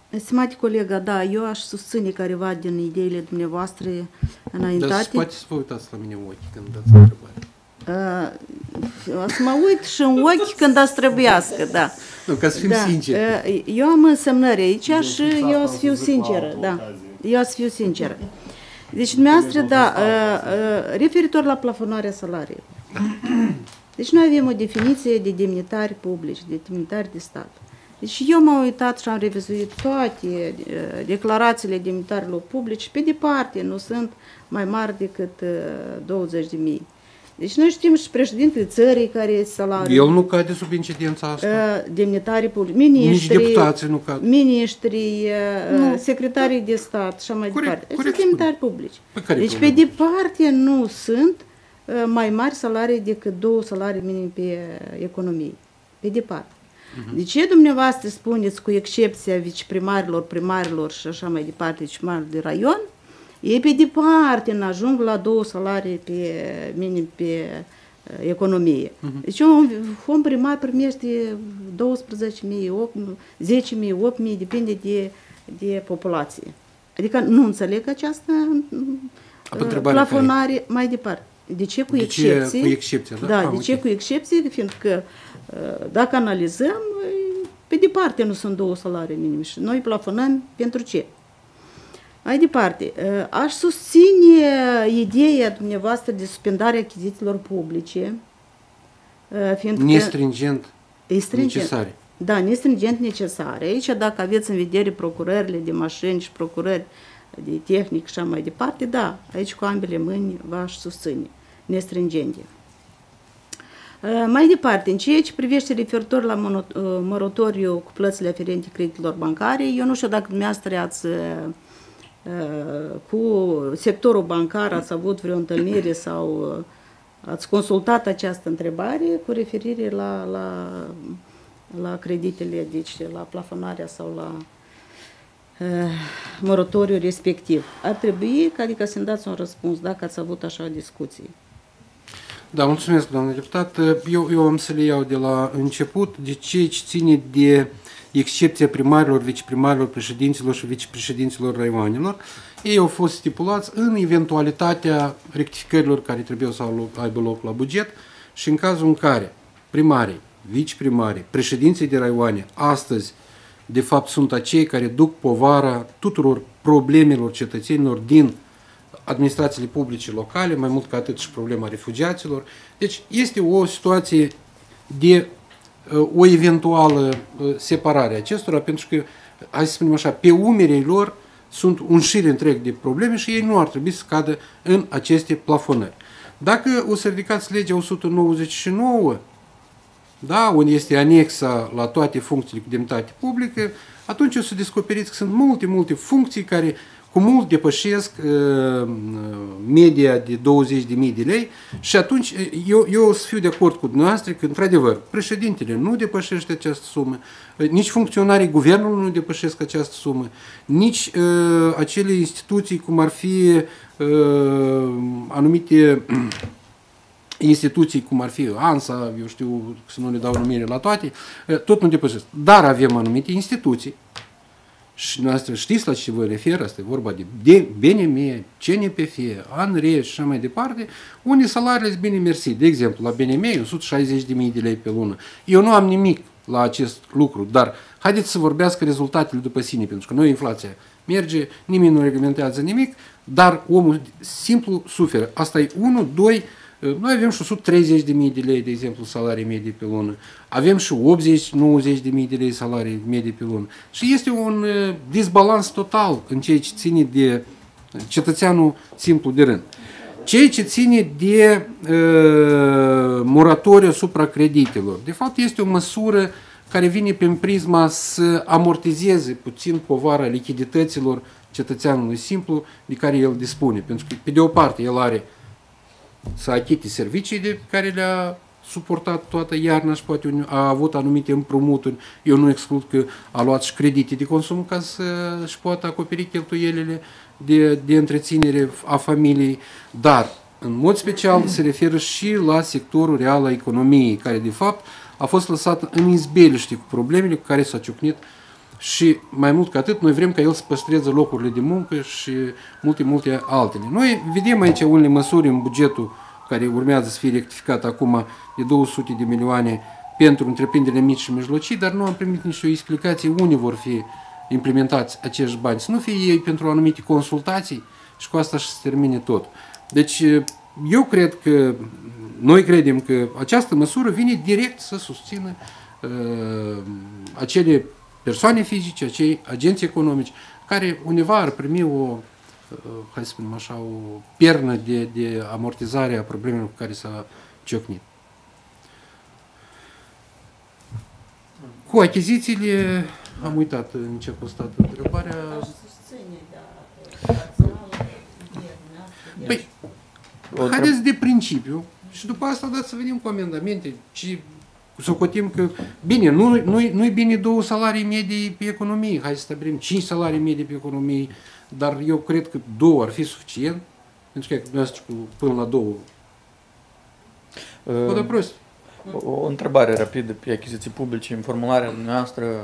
Stimate colega, da, eu aș susține careva din ideile dumneavoastră înaintate. Dar poate să vă uitați la mine în ochi când dați întrebare. Uh, o să mă uit și în ochi când ați trebuiască, da. Nu, ca să fim da. sinceri. Uh, eu am însemnări aici și eu o să fiu sinceră, da. Eu o să fiu sinceră. Deci, dumneavoastră, da, uh, uh, referitor la plafonarea salariilor. Deci, noi avem o definiție de demnitari publici, de demnitari de stat. Deci, eu m-am uitat și am revizuit toate uh, declarațiile demnitarilor publici. Pe departe, nu sunt mai mari decât uh, douăzeci de mii. Deci, noi știm și președintele țării care este salariul. El nu cade sub incidența asta. Uh, demnitarii publici, miniștri, nici deputații nu cad. Miniștri, uh, secretarii de stat și așa mai corect, departe. Corect, sunt demnitari publici. Pe Deci, pe departe, nu sunt uh, mai mari salarii decât două salarii minim pe uh, economie. Pe departe. Uh-huh. De ce dumneavoastră spuneți, cu excepția viceprimarilor, primarilor și așa mai departe, viceprimarilor de raion, ei pe departe nu ajung la două salarii pe minim pe uh, economie. Uh-huh. Deci un om primar primește douăsprezece mii, zece mii, opt mii, depinde de, de populație. Adică nu înțeleg această uh, plafonare care? Mai departe. De ce cu de excepții? Ce cu excepția, da? Da, A, de okay. ce cu excepții? Fiindcă uh, dacă analizăm, pe departe nu sunt două salarii minime și noi plafonăm pentru ce? Mai departe, aș susține ideea dumneavoastră de suspendarea achizițiilor publice. Fiindcă nestringent necesare. Da, nestringent necesare. Aici, dacă aveți în vedere procurările de mașini și procurări de tehnic și așa mai departe, da, aici cu ambele mâini v-aș susține, nestringente. Mai departe, în ceea ce privește referitor la moratoriu cu plățile aferente creditelor bancare, eu nu știu dacă dumneavoastră ați cu sectorul bancar ați avut vreo întâlnire sau ați consultat această întrebare cu referire la, la, la creditele, deci la plafonarea sau la uh, moratoriu respectiv. Ar trebui, adică să-mi dați un răspuns dacă ați avut așa o discuție. Da, mulțumesc, doamnă deputat. Eu, eu am să le iau de la început, de ce ține de excepția primarilor, viceprimarilor, președinților și vicepreședinților raioanelor. Ei au fost stipulați în eventualitatea rectificărilor care trebuiau să aibă loc la buget și în cazul în care primarii, viceprimarii, președinții de raioane astăzi, de fapt, sunt acei care duc povara tuturor problemelor cetățenilor din administrațiile publice locale, mai mult ca atât și problema refugiaților. Deci este o situație de o eventuală separare a acestora, pentru că, hai să spunem așa, pe umerii lor sunt un șir întreg de probleme și ei nu ar trebui să cadă în aceste plafonări. Dacă o să ridicați legea o sută nouăzeci și nouă, da, unde este anexa la toate funcțiile cu demnitate publică, atunci o să descoperiți că sunt multe, multe funcții care cu mult depășesc uh, media de douăzeci de mii de lei și atunci eu, eu o să fiu de acord cu dumneavoastră că, într-adevăr, președintele nu depășește această sumă, nici funcționarii guvernului nu depășesc această sumă, nici uh, acele instituții cum ar fi uh, anumite instituții cum ar fi ANSA, eu știu să nu le dau numire la toate, tot nu depășesc. Dar avem anumite instituții și dumneavoastră știți la ce vă refer, asta e vorba de B N M, C N P F, ANRE și așa mai departe, unde salariile sunt bine mersi. De exemplu, la B N M e o sută șaizeci de mii de lei pe lună. Eu nu am nimic la acest lucru, dar haideți să vorbească rezultatele după sine, pentru că noi inflația merge, nimeni nu reglementează nimic, dar omul simplu suferă. Asta e unu, doi, noi avem și o sută treizeci de mii de lei, de exemplu, salarii medii pe lună. Avem și optzeci nouăzeci de mii de lei salarii medii pe lună. Și este un disbalans total în ceea ce ține de cetățeanul simplu de rând. Ceea ce ține de uh, moratoriu asupra creditelor. De fapt, este o măsură care vine prin prisma să amortizeze puțin povara lichidităților cetățeanului simplu de care el dispune. Pentru că, pe de o parte, el are să achite serviciile care le-a suportat toată iarna și poate a avut anumite împrumuturi. Eu nu exclud că a luat și credite de consum ca să-și poată acoperi cheltuielile de, de întreținere a familiei, dar în mod special se referă și la sectorul real al economiei, care de fapt a fost lăsat în izbeliște cu problemele cu care s-a ciocnit Și mai mult ca atât, noi vrem ca el să păstreze locurile de muncă și multe, multe altele. Noi vedem aici unele măsuri în bugetul care urmează să fie rectificat acum de două sute de milioane pentru întreprinderile mici și mijlocii, dar nu am primit nicio explicație unde vor fi implementați acești bani. Să nu fie ei pentru anumite consultații și cu asta și se termine tot. Deci eu cred că, noi credem că această măsură vine direct să susțină uh, acele persoane fizice, acei agenți economici, care undeva ar primi o, hai să spunem așa, o pernă de, de amortizare a problemelor cu care s-a ciocnit. Cu achizițiile, am uitat în ce a costat întrebarea. Păi, haideți de principiu și după asta dați să venim cu amendamente și socotim că, bine, nu, nu, nu-i bine două salarii medii pe economie, hai să stabilim cinci salarii medii pe economie, dar eu cred că două ar fi suficient, pentru că dumneavoastră până la două. Uh, o prost. O, o întrebare rapidă pe achiziții publice. În formularea noastră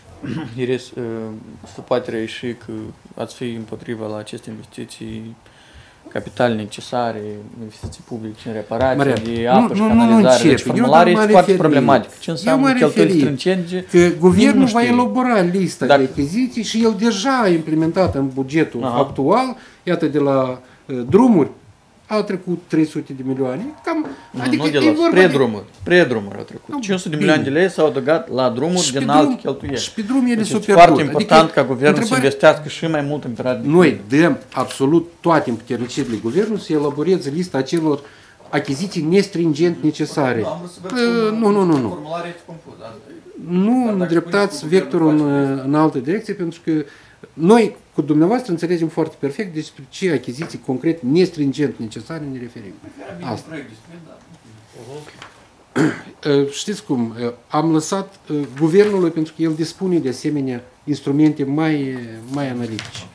se poate reieși că ați fi împotriva la aceste investiții capital necesare, investiții publice în reparație, Maria, de apă nu, și canalizare. Deci formularea este foarte problematică. Ce înseamnă cheltuieli strâncenge? Că guvernul va elabora lista Dacă... de achiziții și el deja a implementat în bugetul Aha. actual, iată de la uh, drumuri, au trecut trei sute de milioane. Cam, nu, adică nu de la spre drumuri. Spre drumuri au trecut. cinci sute de milioane de lei s-au adăugat la drumuri din alte cheltuieli. Și pe drum ele deci s-au pierdut. Foarte important adică, ca guvernul întrebare... să investească și mai mult în perioada de Noi dăm absolut toate împuternicirile guvernului să elaboreze lista acelor achiziții nestringent necesare. Uh, nu, nu, nu, nu. Nu îndreptați vectorul în, în altă direcție, pentru că noi cu dumneavoastră înțelegem foarte perfect despre ce achiziții concret nestringent necesare ne referim. Asta. Știți cum? Am lăsat guvernului pentru că el dispune de asemenea instrumente mai, mai analitice.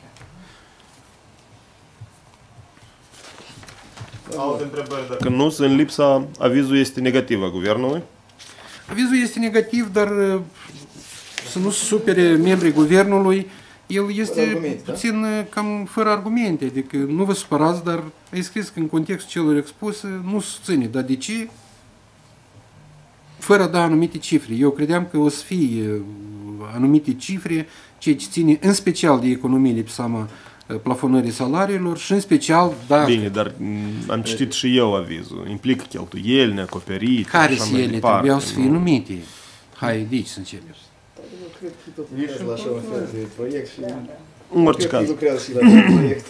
Alte întrebări, dacă nu, în lipsa, avizul este negativ a guvernului? Avizul este negativ, dar să nu se supere membrii guvernului. El este argumente, puțin da? cam fără argumente, adică nu vă supărați, dar ai scris că în contextul celor expuse nu susține. Dar de ce? Fără a da anumite cifre. Eu credeam că o să fie anumite cifre, ceea ce ține în special de economiile pe seama plafonării salariilor și în special dacă... Bine, dar am citit și eu avizul. Implică cheltuieli neacoperite. Care sunt ele? Trebuiau să fie numite. Hai, deci să începem. Cred că tot lucrează la așa un fel de proiect și în orice caz lucrează și la acest proiect.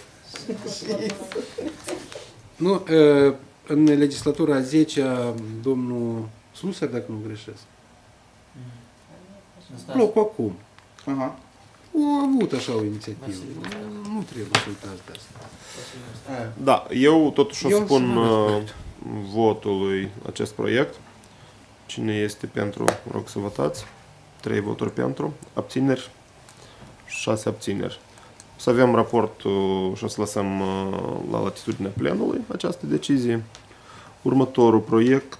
Nu, în legislatura a zecea, domnul Sluser, dacă nu greșesc, locul acum, Aha. a avut așa o inițiativă. Nu trebuie să uitați de asta. Da, eu totuși o spun votului acest proiect. Cine este pentru, rog să votați. Trei voturi pentru, abțineri, șase abțineri. Să avem raportul și o să lăsăm la latitudinea plenului această decizie. Următorul proiect,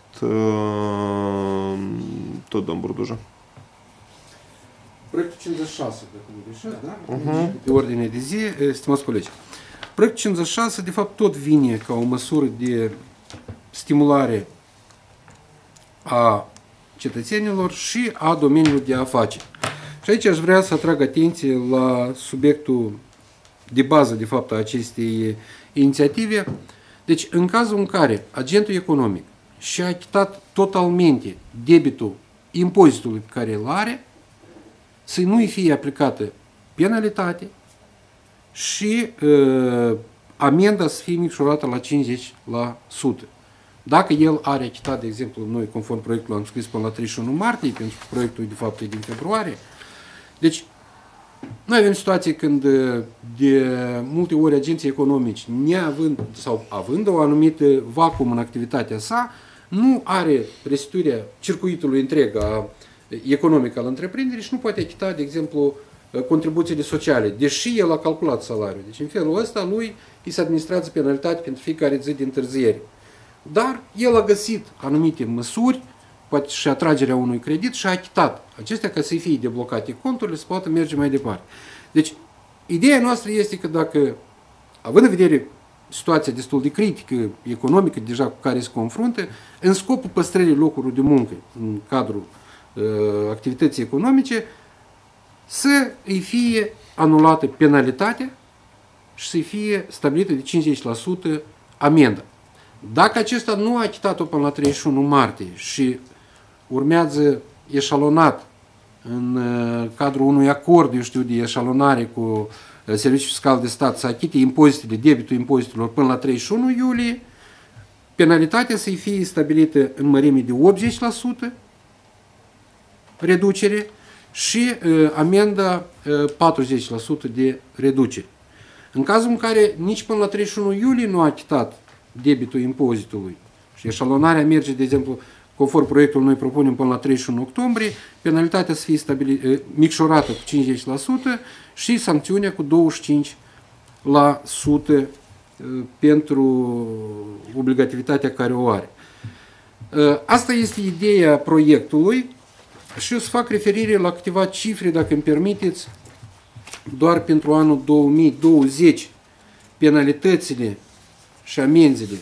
tot domn Burduja. Proiectul cincizeci și șase, dacă nu greșesc, da? Uh-huh. Pe ordine de zi, stimați colegi. Proiectul cincizeci și șase, de fapt, tot vine ca o măsură de stimulare a cetățenilor și a domeniului de afaceri. Și aici aș vrea să atrag atenție la subiectul de bază, de fapt, a acestei inițiative. Deci, în cazul în care agentul economic și-a achitat totalmente debitul impozitului pe care îl are, să nu-i fie aplicată penalitate și uh, amenda să fie micșorată la cincizeci la sută. Dacă el are achitat, de exemplu, noi, conform proiectului, am scris până la treizeci și unu martie, pentru că proiectul, de fapt, e din februarie. Deci, noi avem situație când de multe ori agenții economici, neavând sau având o anumită vacuum în activitatea sa, nu are restituirea circuitului întreg a, economic al întreprinderii și nu poate achita, de exemplu, contribuțiile sociale, deși el a calculat salariul. Deci, în felul ăsta, lui îi se administrează penalitate pentru fiecare zi de întârziere. Dar el a găsit anumite măsuri poate și atragerea unui credit și a achitat acestea ca să fie deblocate conturile, să poată merge mai departe. Deci, ideea noastră este că dacă, având în vedere situația destul de critică, economică, deja cu care se confruntă, în scopul păstrării locurilor de muncă în cadrul uh, activității economice, să îi fie anulată penalitatea și să-i fie stabilită de cincizeci la sută amendă. Dacă acesta nu a achitat-o până la treizeci și unu martie și urmează eșalonat în uh, cadrul unui acord, eu știu, de eșalonare cu uh, Serviciul Fiscal de Stat să achite impozitele, debitul impozitelor până la treizeci și unu iulie, penalitatea să-i fie stabilită în mărime de optzeci la sută reducere și uh, amenda uh, patruzeci la sută de reducere. În cazul în care nici până la treizeci și unu iulie nu a achitat debitul impozitului și eșalonarea merge, de exemplu, conform proiectului noi propunem până la treizeci și unu octombrie, penalitatea să fie stabilită, micșorată cu cincizeci la sută și sancțiunea cu douăzeci și cinci la sută pentru obligativitatea care o are. Asta este ideea proiectului și o să fac referire la câteva cifre, dacă îmi permiteți, doar pentru anul două mii douăzeci, penalitățile și amenzile,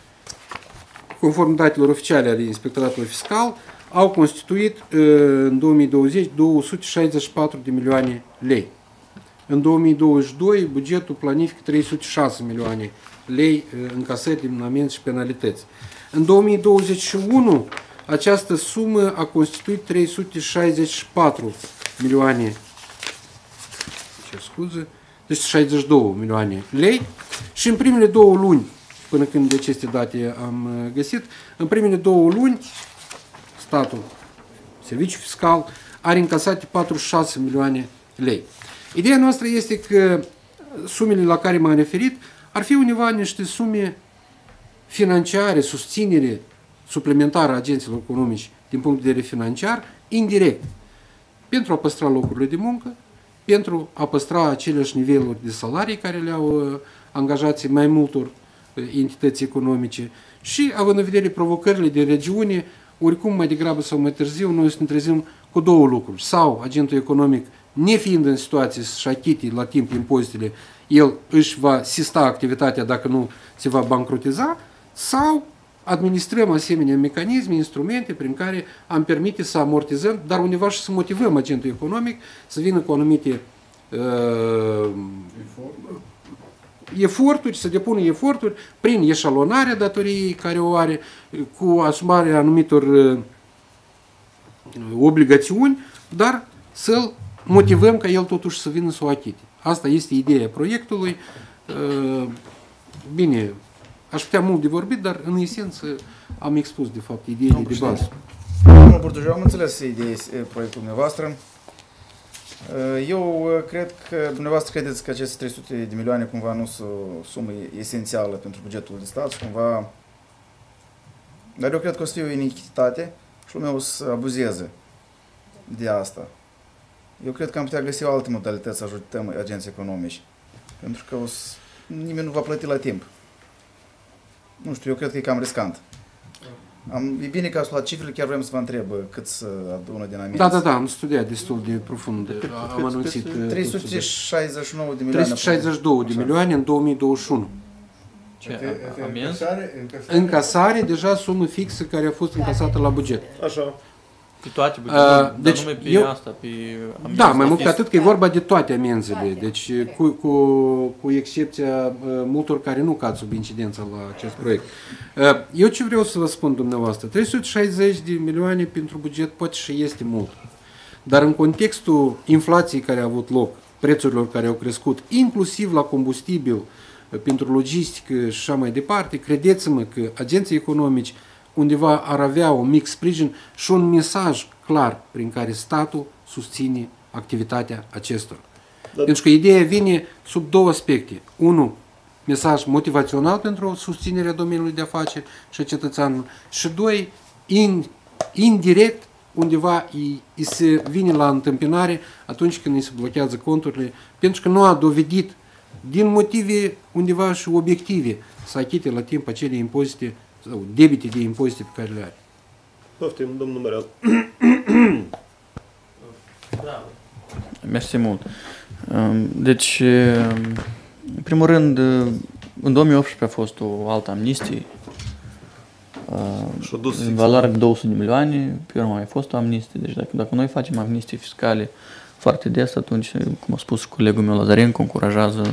conform datelor oficiale ale Inspectoratului Fiscal, au constituit în două mii douăzeci două sute șaizeci și patru de milioane lei. În două mii douăzeci și doi, bugetul planifică trei sute șase milioane lei încasări din amenzi și penalități. În două mii douăzeci și unu, această sumă a constituit trei sute șaizeci și patru milioane, ce scuze, deci șaizeci și două milioane lei și în primele două luni, până când de aceste date am găsit, în primele două luni, statul, Serviciul Fiscal, are încasate patruzeci și șase milioane lei. Ideea noastră este că sumele la care m-am referit ar fi undeva niște sume financiare, susținere suplimentară a agenților economici din punct de vedere financiar, indirect, pentru a păstra locurile de muncă, pentru a păstra aceleași niveluri de salarii care le-au angajații mai multor entități economice și, având în vedere provocările de regiune, oricum mai degrabă sau mai târziu, noi să ne trezim cu două lucruri. Sau agentul economic, nefiind în situație să-și achite la timp impozitele, el își va sista activitatea dacă nu se va bancrotiza, sau administrăm asemenea mecanisme, instrumente prin care am permite să amortizăm, dar undeva și să motivăm agentul economic să vină cu anumite uh, eforturi, să depună eforturi prin eșalonarea datoriei care o are, cu asumarea anumitor uh, obligațiuni, dar să-l motivăm ca el totuși să vină să o achite. Asta este ideea proiectului. Uh, bine, aș putea mult de vorbit, dar în esență am expus de fapt ideile de bază. Domnul Burdujiu, am înțeles ideea proiectul dumneavoastră. Eu cred că dumneavoastră credeți că aceste trei sute de milioane cumva nu sunt o sumă esențială pentru bugetul de stat și cumva... Dar eu cred că o să fie o inichitate și lumea o să abuzeze de asta. Eu cred că am putea găsi o altă modalitate să ajutăm agenții economici. Pentru că o să... nimeni nu va plăti la timp. Nu știu, eu cred că e cam riscant. Am, e bine că ați luat cifrele, chiar vrem să vă întreb cât să adună din amenzi. Da, da, da, am studiat destul de profund. Am anunțit trei sute șaizeci și nouă de milioane. trei sute șaizeci și două de milioane în două mii douăzeci și unu. Ce? Amenzi? Încasare, deja sumă fixă care a fost încasată la buget. Așa. Pe toate bugetele, deci, dar numai pe eu, asta, pe amenzi. Da, mai mult ca atât că e vorba de toate amenzile, deci cu, cu, cu excepția uh, multor care nu cad sub incidența la acest proiect. Uh, eu ce vreau să vă spun dumneavoastră, trei sute șaizeci de milioane pentru buget poate și este mult, dar în contextul inflației care a avut loc, prețurilor care au crescut, inclusiv la combustibil, uh, pentru logistică și așa mai departe, credeți-mă că agenții economici undeva ar avea un mic sprijin și un mesaj clar prin care statul susține activitatea acestor. Da. Pentru că ideea vine sub două aspecte. Unu, mesaj motivațional pentru susținerea domeniului de afaceri și a cetățeanului și doi, in, indirect, undeva îi, îi se vine la întâmpinare atunci când îi se blochează conturile, pentru că nu a dovedit din motive undeva și obiective să achite la timp acele impozite sau debite de impozite pe care le are. Poftim, domnul Mărel. Mersi mult. Deci, în primul rând, în două mii optsprezece a fost o altă amnistie, în valoare de două sute de milioane, pe urmă a mai fost o amnistie. Deci dacă, dacă noi facem amnistii fiscale foarte des, atunci, cum a spus colegul meu Lazarencu, încurajează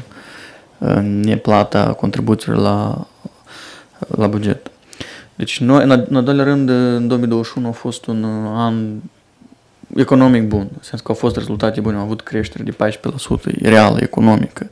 neplata contribuțiilor la, la buget. Deci, noi, în, în al doilea rând, în două mii douăzeci și unu a fost un an economic bun, în sens că au fost rezultate bune, am avut creștere de paisprezece la sută reală, economică.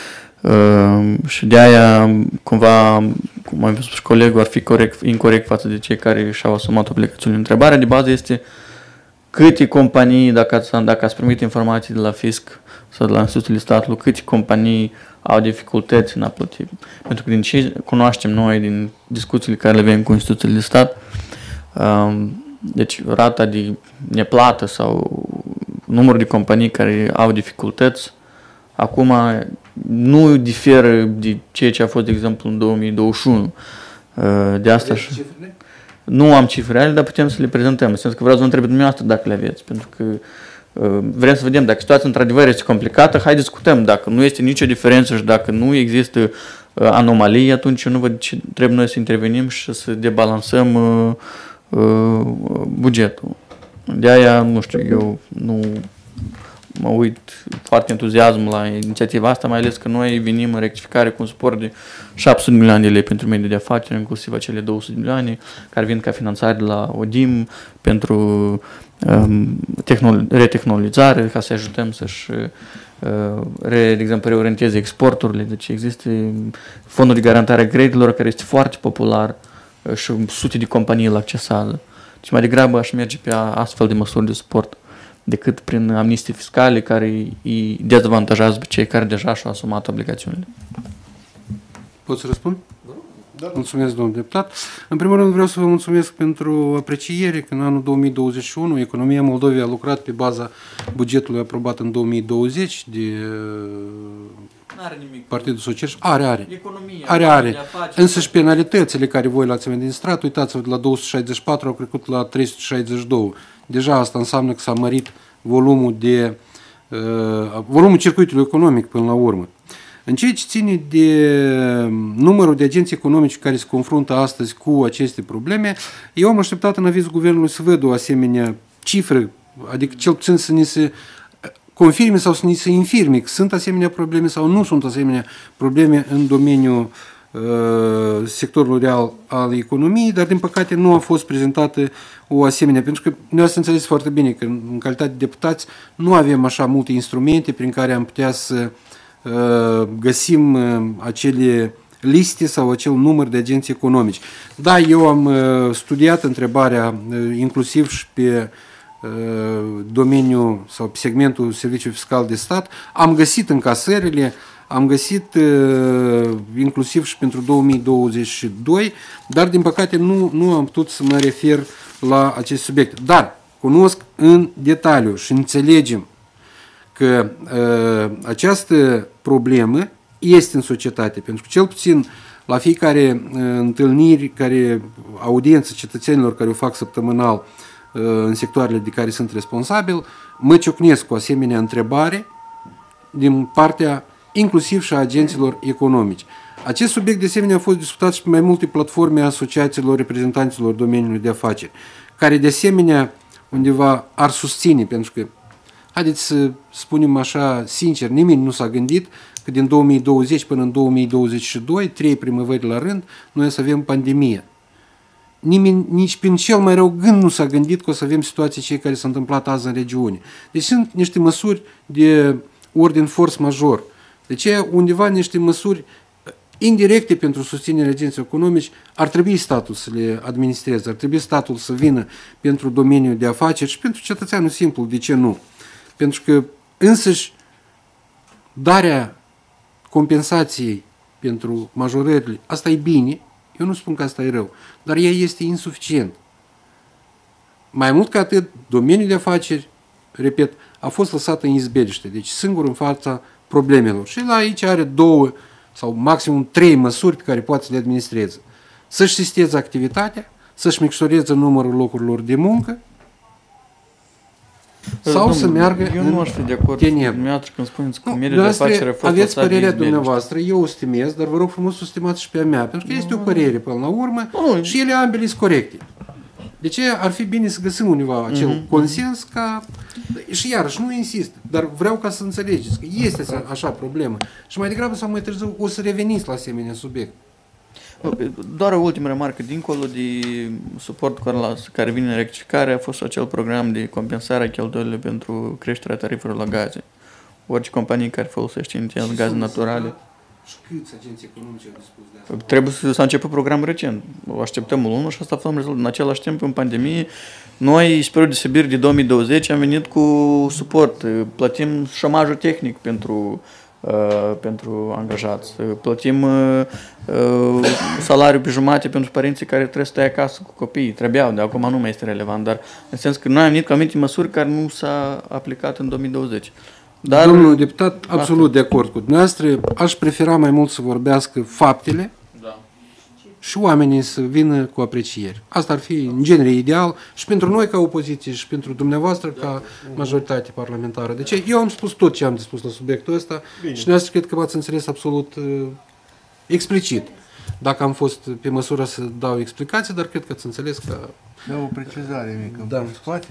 Uh, și de aia, cumva, cum a spus colegul, ar fi corect, incorect față de cei care și-au asumat obligațiunile. Întrebarea de bază este câte companii, dacă ați, dacă ați primit informații de la fisc sau de la instituțiile statului, câte companii au dificultăți în a plăti. Pentru că din ce cunoaștem noi, din discuțiile care le avem cu instituțiile de stat, um, deci rata de neplată sau numărul de companii care au dificultăți, acum nu diferă de ceea ce a fost, de exemplu, în două mii douăzeci și unu. De asta și... Nu am cifrele, dar putem să le prezentăm. În sens că vreau să vă întreb dumneavoastră dacă le aveți, pentru că vrem să vedem dacă situația într-adevăr este complicată, hai discutăm. Dacă nu este nicio diferență și dacă nu există anomalii, atunci eu nu văd ce trebuie noi să intervenim și să debalansăm uh, uh, bugetul. De aia, nu știu, eu nu mă uit foarte entuziasm la inițiativa asta, mai ales că noi venim în rectificare cu un suport de șapte sute de milioane de lei pentru mediul de afaceri, inclusiv acele două sute de milioane care vin ca finanțare de la O D I M pentru um, retehnologizare, ca să ajutăm să-și uh, re, de exemplu, reorienteze exporturile. Deci există fondul de garantare a creditelor care este foarte popular uh, și sute de companii îl accesează. Deci mai degrabă aș merge pe astfel de măsuri de suport decât prin amnistii fiscale care îi dezavantajează pe cei care deja și-au asumat obligațiunile. Pot să răspund? Da. Mulțumesc, domnul deputat. În primul rând vreau să vă mulțumesc pentru apreciere că în anul două mii douăzeci și unu economia Moldovei a lucrat pe baza bugetului aprobat în două mii douăzeci de Partidul Socialist. Are, are. Economia, are, are. Însă și penalitățile care voi le-ați administrat, uitați-vă, de la două sute șaizeci și patru au trecut la trei sute șaizeci și doi. Deja asta înseamnă că s-a mărit volumul de uh, volumul circuitului economic până la urmă. În ceea ce ține de numărul de agenți economici care se confruntă astăzi cu aceste probleme, eu am așteptat în avizul guvernului să văd o asemenea cifră, adică cel puțin să ni se confirme sau să ni se infirme că sunt asemenea probleme sau nu sunt asemenea probleme în domeniul uh, sectorului real al economiei, dar din păcate nu a fost prezentată o asemenea, pentru că noi ați înțeles foarte bine că în calitate de deputați nu avem așa multe instrumente prin care am putea să găsim acele liste sau acel număr de agenți economici. Da, eu am studiat întrebarea inclusiv și pe domeniul sau pe segmentul Serviciului Fiscal de Stat, am găsit încasările, am găsit inclusiv și pentru două mii douăzeci și doi, dar din păcate nu, nu am putut să mă refer la acest subiect. Dar cunosc în detaliu și înțelegem că uh, această problemă este în societate, pentru că cel puțin la fiecare uh, întâlniri, care, audiență cetățenilor care o fac săptămânal uh, în sectoarele de care sunt responsabil, mă ciocnesc cu asemenea întrebare din partea inclusiv și a agenților economici. Acest subiect de asemenea a fost discutat și pe mai multe platforme a asociațiilor reprezentanților domeniului de afaceri, care de asemenea undeva ar susține, pentru că haideți să spunem așa sincer, nimeni nu s-a gândit că din două mii douăzeci până în două mii douăzeci și doi, trei primăveri la rând, noi o să avem pandemie. Nimeni, nici prin cel mai rău gând nu s-a gândit că o să avem situații cei care s-au întâmplat azi în regiune. Deci sunt niște măsuri de ordin force major. Deci undeva niște măsuri indirecte pentru susținerea agenților economici ar trebui statul să le administreze, ar trebui statul să vină pentru domeniul de afaceri și pentru cetățeanul simplu, de ce nu? Pentru că însăși darea compensației pentru majorările, asta e bine, eu nu spun că asta e rău, dar ea este insuficient. Mai mult ca atât, domeniul de afaceri, repet, a fost lăsat în izbeliște, deci singur în fața problemelor. Și la aici are două sau maximum trei măsuri pe care poate să le administreze. Să-și sisteze activitatea, să-și micșoreze numărul locurilor de muncă sau Domnul, să meargă eu în nu aș fi de acord cu dumneavoastră când spuneți că mediul de afaceri a fost aveți lăsat de părerea izbeliște. dumneavoastră, eu o stimez, dar vă rog frumos să o stimați și pe a mea, pentru că este o părere până la urmă și ele ambele sunt corecte. De ce ar fi bine să găsim undeva acel Mhm. consens ca... Și iarăși, nu insist, dar vreau ca să înțelegeți că este așa problemă. Și mai degrabă sau mai târziu o să reveniți la asemenea subiect. Doar o ultimă remarcă, dincolo de suport care, la, care vine în rectificare, a fost acel program de compensare a cheltuielilor pentru creșterea tarifelor la gaze. Orice companie care folosește inițial gaze naturale. Și câți agenții economice au dispus de asta? Trebuie să s-a început programul recent. O așteptăm în lună și asta aflăm rezultat. În același timp, în pandemie, noi, spre deosebire de două mii douăzeci, am venit cu suport. Plătim șomajul tehnic pentru Uh, pentru angajați. Plătim uh, uh, salariul pe jumate pentru părinții care trebuie să stai acasă cu copiii. Trebuiau, de acum nu mai este relevant, dar în sens că noi am venit cu anumite măsuri care nu s-a aplicat în două mii douăzeci. Dar, domnul deputat, absolut de acord cu dumneavoastră. Aș prefera mai mult să vorbească faptele da. și oamenii să vină cu aprecieri. Asta ar fi, în genere, ideal și pentru noi ca opoziție și pentru dumneavoastră ca majoritate parlamentară. Deci eu am spus tot ce am de spus la subiectul ăsta. Bine. Și dumneavoastră cred că v-ați înțeles absolut uh, explicit. Dacă am fost pe măsură să dau explicații, dar cred că ați înțeles că... Da, o precizare mică. Da. În spate.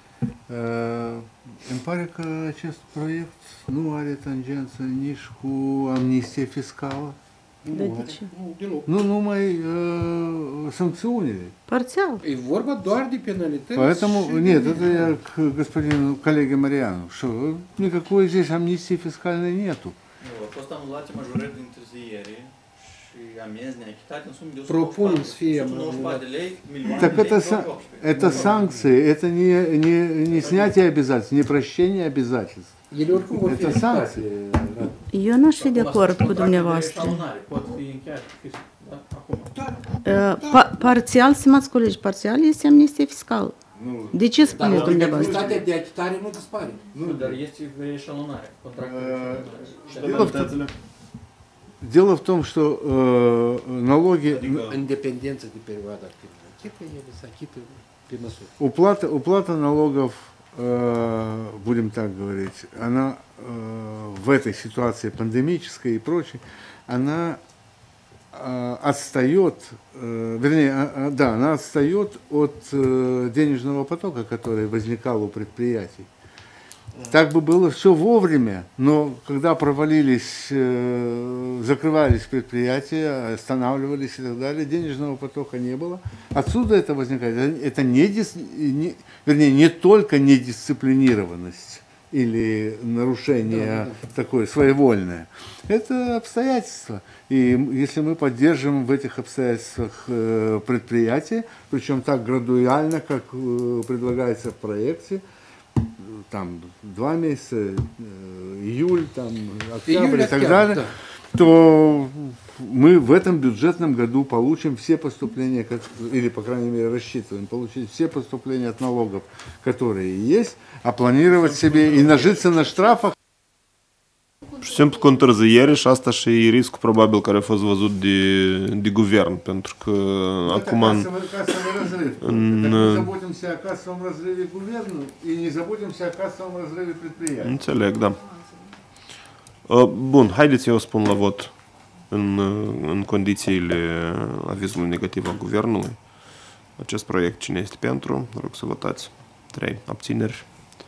Uh, îmi pare că acest proiect nu are tangență nici cu amnistie fiscală. De ce? Nu numai uh, sancțiunile. Parțial. E vorba doar de penalități. Поэтому, și... нет, это я к господину коллеге Marianu, что никакой здесь амнистии фискальной нету. Au fost anulate majorări de întârziere și amenzi neachitate în sumă de Propun să fie o sută nouăzeci și patru de lei, milioane Так de это, lei, са- это санкции, это не, не, не снятие обязательств, не прощение обязательств. Ele oricum vor fi Это санкции. Eu n-aș fi de acord cu dumneavoastră. Pot fi încheiate acum. Uh, pa- parțial, stimați colegi, parțial este amnistie fiscală. De ce spuneți dumneavoastră? Capacitatea de achitare nu dispare. Nu, dar este eșalonare. Дело в, том- дело в том, что э, налоги, Independență de perioada când achită, ele se achită pe măsură. уплата, уплата налогов, э, будем так говорить, она э, в этой ситуации пандемической и прочей, она э, отстает, э, вернее, э, э, да, она отстает от э, денежного потока, который возникал у предприятий. Так бы было все вовремя, но когда провалились, э, закрывались предприятия, останавливались и так далее, денежного потока не было. Отсюда это возникает. Это не, дис, не, вернее, не только недисциплинированность или нарушение да, да. такое своевольное. Это обстоятельства. И если мы поддержим в этих обстоятельствах э, предприятия, причем так градуально, как э, предлагается в проекте, там два месяца, июль, там, октябрь июль, и так октябрь, далее, да. то мы в этом бюджетном году получим все поступления, или, по крайней мере, рассчитываем получить все поступления от налогов, которые есть, а планировать себе и нажиться на штрафах. Și simplu cu întârziere și asta și e riscul probabil care a fost văzut de, de guvern, pentru că Это acum în, кассовый разрыв. în, Так мы заботимся о кассовом разрыве гуверну и не заботимся о кассовом разрыве предприятий. Înțeleg, da. Bun, haideți eu spun la vot în, în condițiile avizului negativ al guvernului. Acest proiect, cine este pentru? Rog să votați. trei abțineri.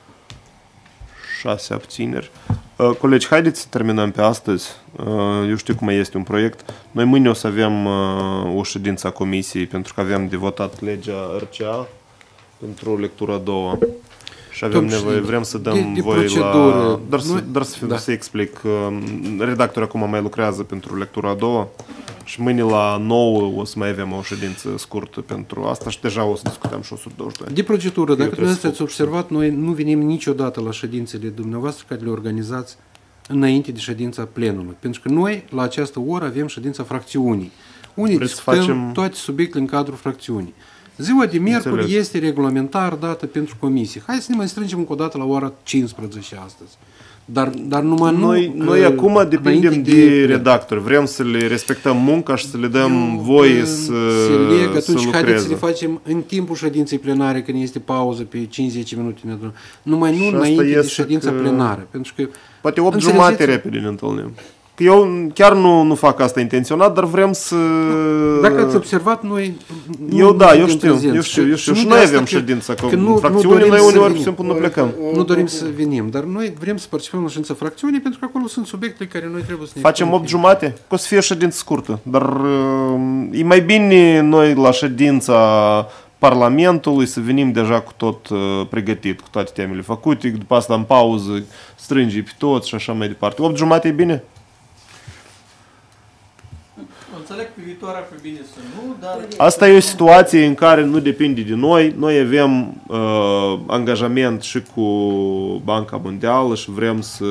șase abțineri. Colegi, haideți să terminăm pe astăzi. Eu știu cum este un proiect. Noi mâine o să avem o ședință a comisiei pentru că avem de votat legea R C A pentru lectura a doua. Și avem nevoie, vrem să dăm de, de voie la... Dar, să, dar să, da. să explic. Redactorul acum mai lucrează pentru lectura a doua și mâine la nouă o să mai avem o ședință scurtă pentru asta și deja o să discutăm și o sută douăzeci și doi. De procedură, dacă dumneavoastră ați observat, noi nu venim niciodată la ședințele dumneavoastră care le organizați înainte de ședința plenului. Pentru că noi, la această oră, avem ședința fracțiunii. Unii discutăm facem... toate subiectele în cadrul fracțiunii. Ziua de miercuri Înțeleg. este regulamentar dată pentru comisie. Hai să ne mai strângem încă o dată la ora cincisprezece astăzi. Dar, dar numai Noi, nu, noi uh, acum depindem înainte de redactori. Vrem să le respectăm munca și să le dăm voie să, se leg, să atunci haideți să le lucreze. facem în timpul ședinței plenare, când este pauză pe cinci zece minute. Numai nu Și asta înainte de este ședința că- plenară. Pentru că Poate opt înțelegeți- jumate repede ne întâlnim. Că eu chiar nu, nu fac asta intenționat, dar vrem să... Dacă ați observat, noi nu Eu da, eu suntem știu, prezenți. eu știu, eu știu. nu Și de noi asta avem că- ședința, că că nu- nu fracțiunile dorim noi să uneori venim. simplu nu plecăm. Nu dorim să venim, dar noi vrem să participăm la ședința fracțiunii, pentru că acolo sunt subiecte care noi trebuie să ne... Facem opt jumate? Că o să fie ședință scurtă. Dar uh, e mai bine noi la ședința Parlamentului să venim deja cu tot uh, pregătit, cu toate temele făcute, după asta în pauză strânge pe toți și așa mai departe. opt jumate e bine? Înțeleg pe viitor ar fi bine să nu, dar... Asta e o situație în care nu depinde de noi. Noi avem uh, angajament și cu Banca Mondială și vrem să...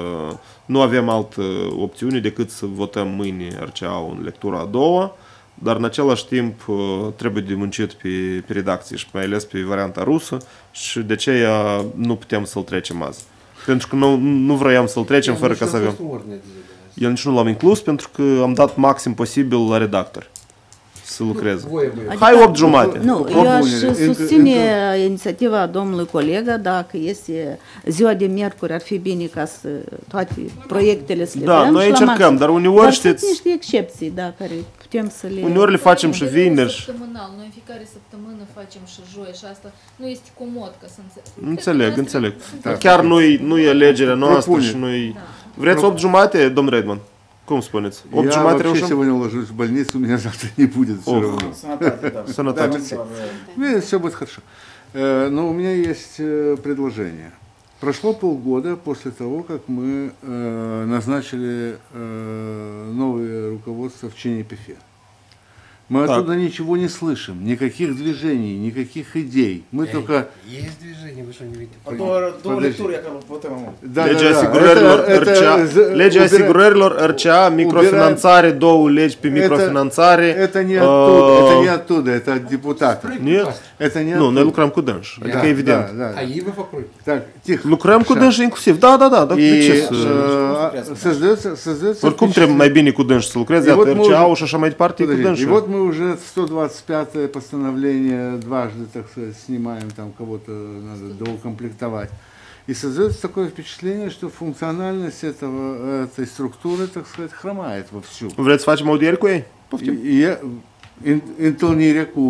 Nu avem altă opțiune decât să votăm mâine R C A în lectura a doua, dar în același timp uh, trebuie de muncit pe, pe redacție și mai ales pe varianta rusă și de aceea nu putem să-l trecem azi. Pentru că nu, nu vroiam să-l trecem fără ca să avem. Eu nici nu l-am inclus pentru că am dat maxim posibil la redactor să lucreze. Hai opt jumate. Nu, eu aș susține inițiativa domnului colegă, dacă este ziua de miercuri, ar fi bine ca să toate proiectele să le Da, dăm noi și la încercăm, maxim. dar uneori dar știți- sunt niște excepții, da, care putem să le... Uneori le facem și vineri. Săptămânal, noi în fiecare săptămână facem și joi și asta nu este comod ca să înțeleg. Înțeleg, înțeleg. Dar chiar nu-i, nu e alegerea noastră Propune. și nu-i... Vreți opt jumate, domn Redman? Cum spuneți? opt Я jumate вообще reușim? сегодня ложусь в больницу, у меня завтра не будет все Ох. равно. Sănătate, da. Sănătate. Да, мерси. Ну, все будет хорошо. Э, Но у меня есть э, предложение. Прошло полгода после того, как мы э, назначили э, новое руководство в ЧНПФ. Мы Так. оттуда ничего не слышим, никаких движений, никаких идей. Мы только... Есть движение, вы что не видите? A doua, două Подожди. lecturi, acolo putem am. Да, Legea да, да. asigurărilor Это- R C A, это з- legea убира- asigurărilor R C A, microfinanțare, două legi pe microfinanțare. Это не оттуда, uh, это не оттуда, это от депутата. Nu, Это не nu, noi оттуда. lucrăm cu dânși, adică Da, evident. da, da. А и вы покройте. Так, тихо. Lucrăm cu Așa. dânși inclusiv, da, da, da, dar de И ce să... э, создается, создается Oricum trebuie mai bine cu dânși să lucreze, И вот iată мы R C A-ul уже- și așa mai departe cu Подожди, dânși. и вот мы уже сто двадцать пятое постановление дважды, так сказать, снимаем, там кого-то надо доукомплектовать. И создается такое впечатление, что функциональность этого, этой структуры, так сказать, хромает вовсю. Vreți să facem audieri cu ei? Poftim. И я ин- întâlnire cu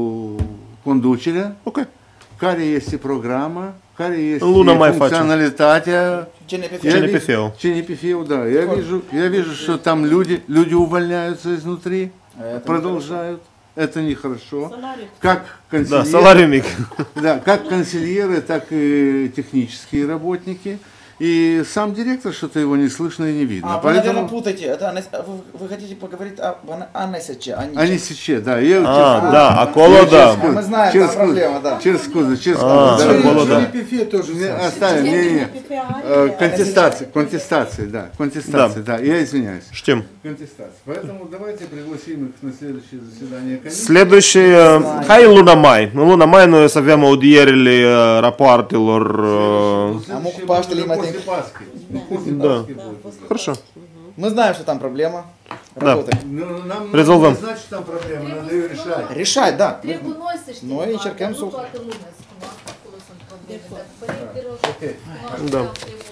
conducerea, Ok. care este programa, care este În luna mai facem. функционалitatea CNPF. Я ви- CNPF-ul. CNPF-ul, да. Я вижу, я вижу, что там люди, люди увольняются изнутри, Это продолжают. Это нехорошо. Как Да, консильеры, salariu mic. да, как консильеры, так и технические работники. И сам директор, что-то его не слышно и не видно. А, вы, наверное, путаете. Это АНС- вы, вы хотите поговорить о АНСЧ, а не Они сейчас, да. Я А, через- да, около, я да. через куз- Мы знаем, через там куз- проблема, да. Через кузы, через А, кузы, да. около, да. ЧНПФ тоже Не, самое. оставим, не, не, не. Э, Контестация, контестация, да, контестация, да. Я извиняюсь. Știm. Контестация. Поэтому давайте пригласим их на следующее заседание комиссии. Следующее, hai în luna mai. În luna mai noi o să avem audierile uh, rapoartelor. uh, Am cu Paștele mai После timp. Пасхи. После Да. Пасхи будет. Хорошо. Мы знаем, что там проблема. Да. Работаем. Ну, нам Резолвăm. не значит, там проблема, надо ее решать. Решать, да. Trebuie noi să știm, Noi încercăm nu să... toată lumea să cunoască acolo sunt probleme. Dacă părinte de rău, cunoaște Da.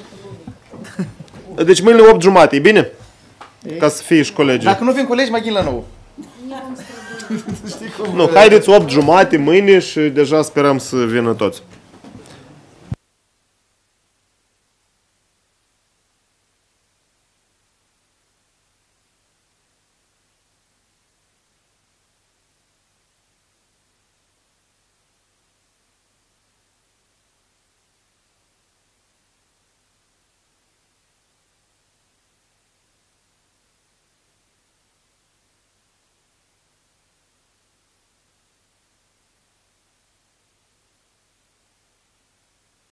absolut lumea. Deci mâine opt jumate, e bine? Ca să fie și colegii. Dacă nu vin colegi, mai ghin la nou. Nu, haideți opt jumate mâine și deja sperăm să vină toți.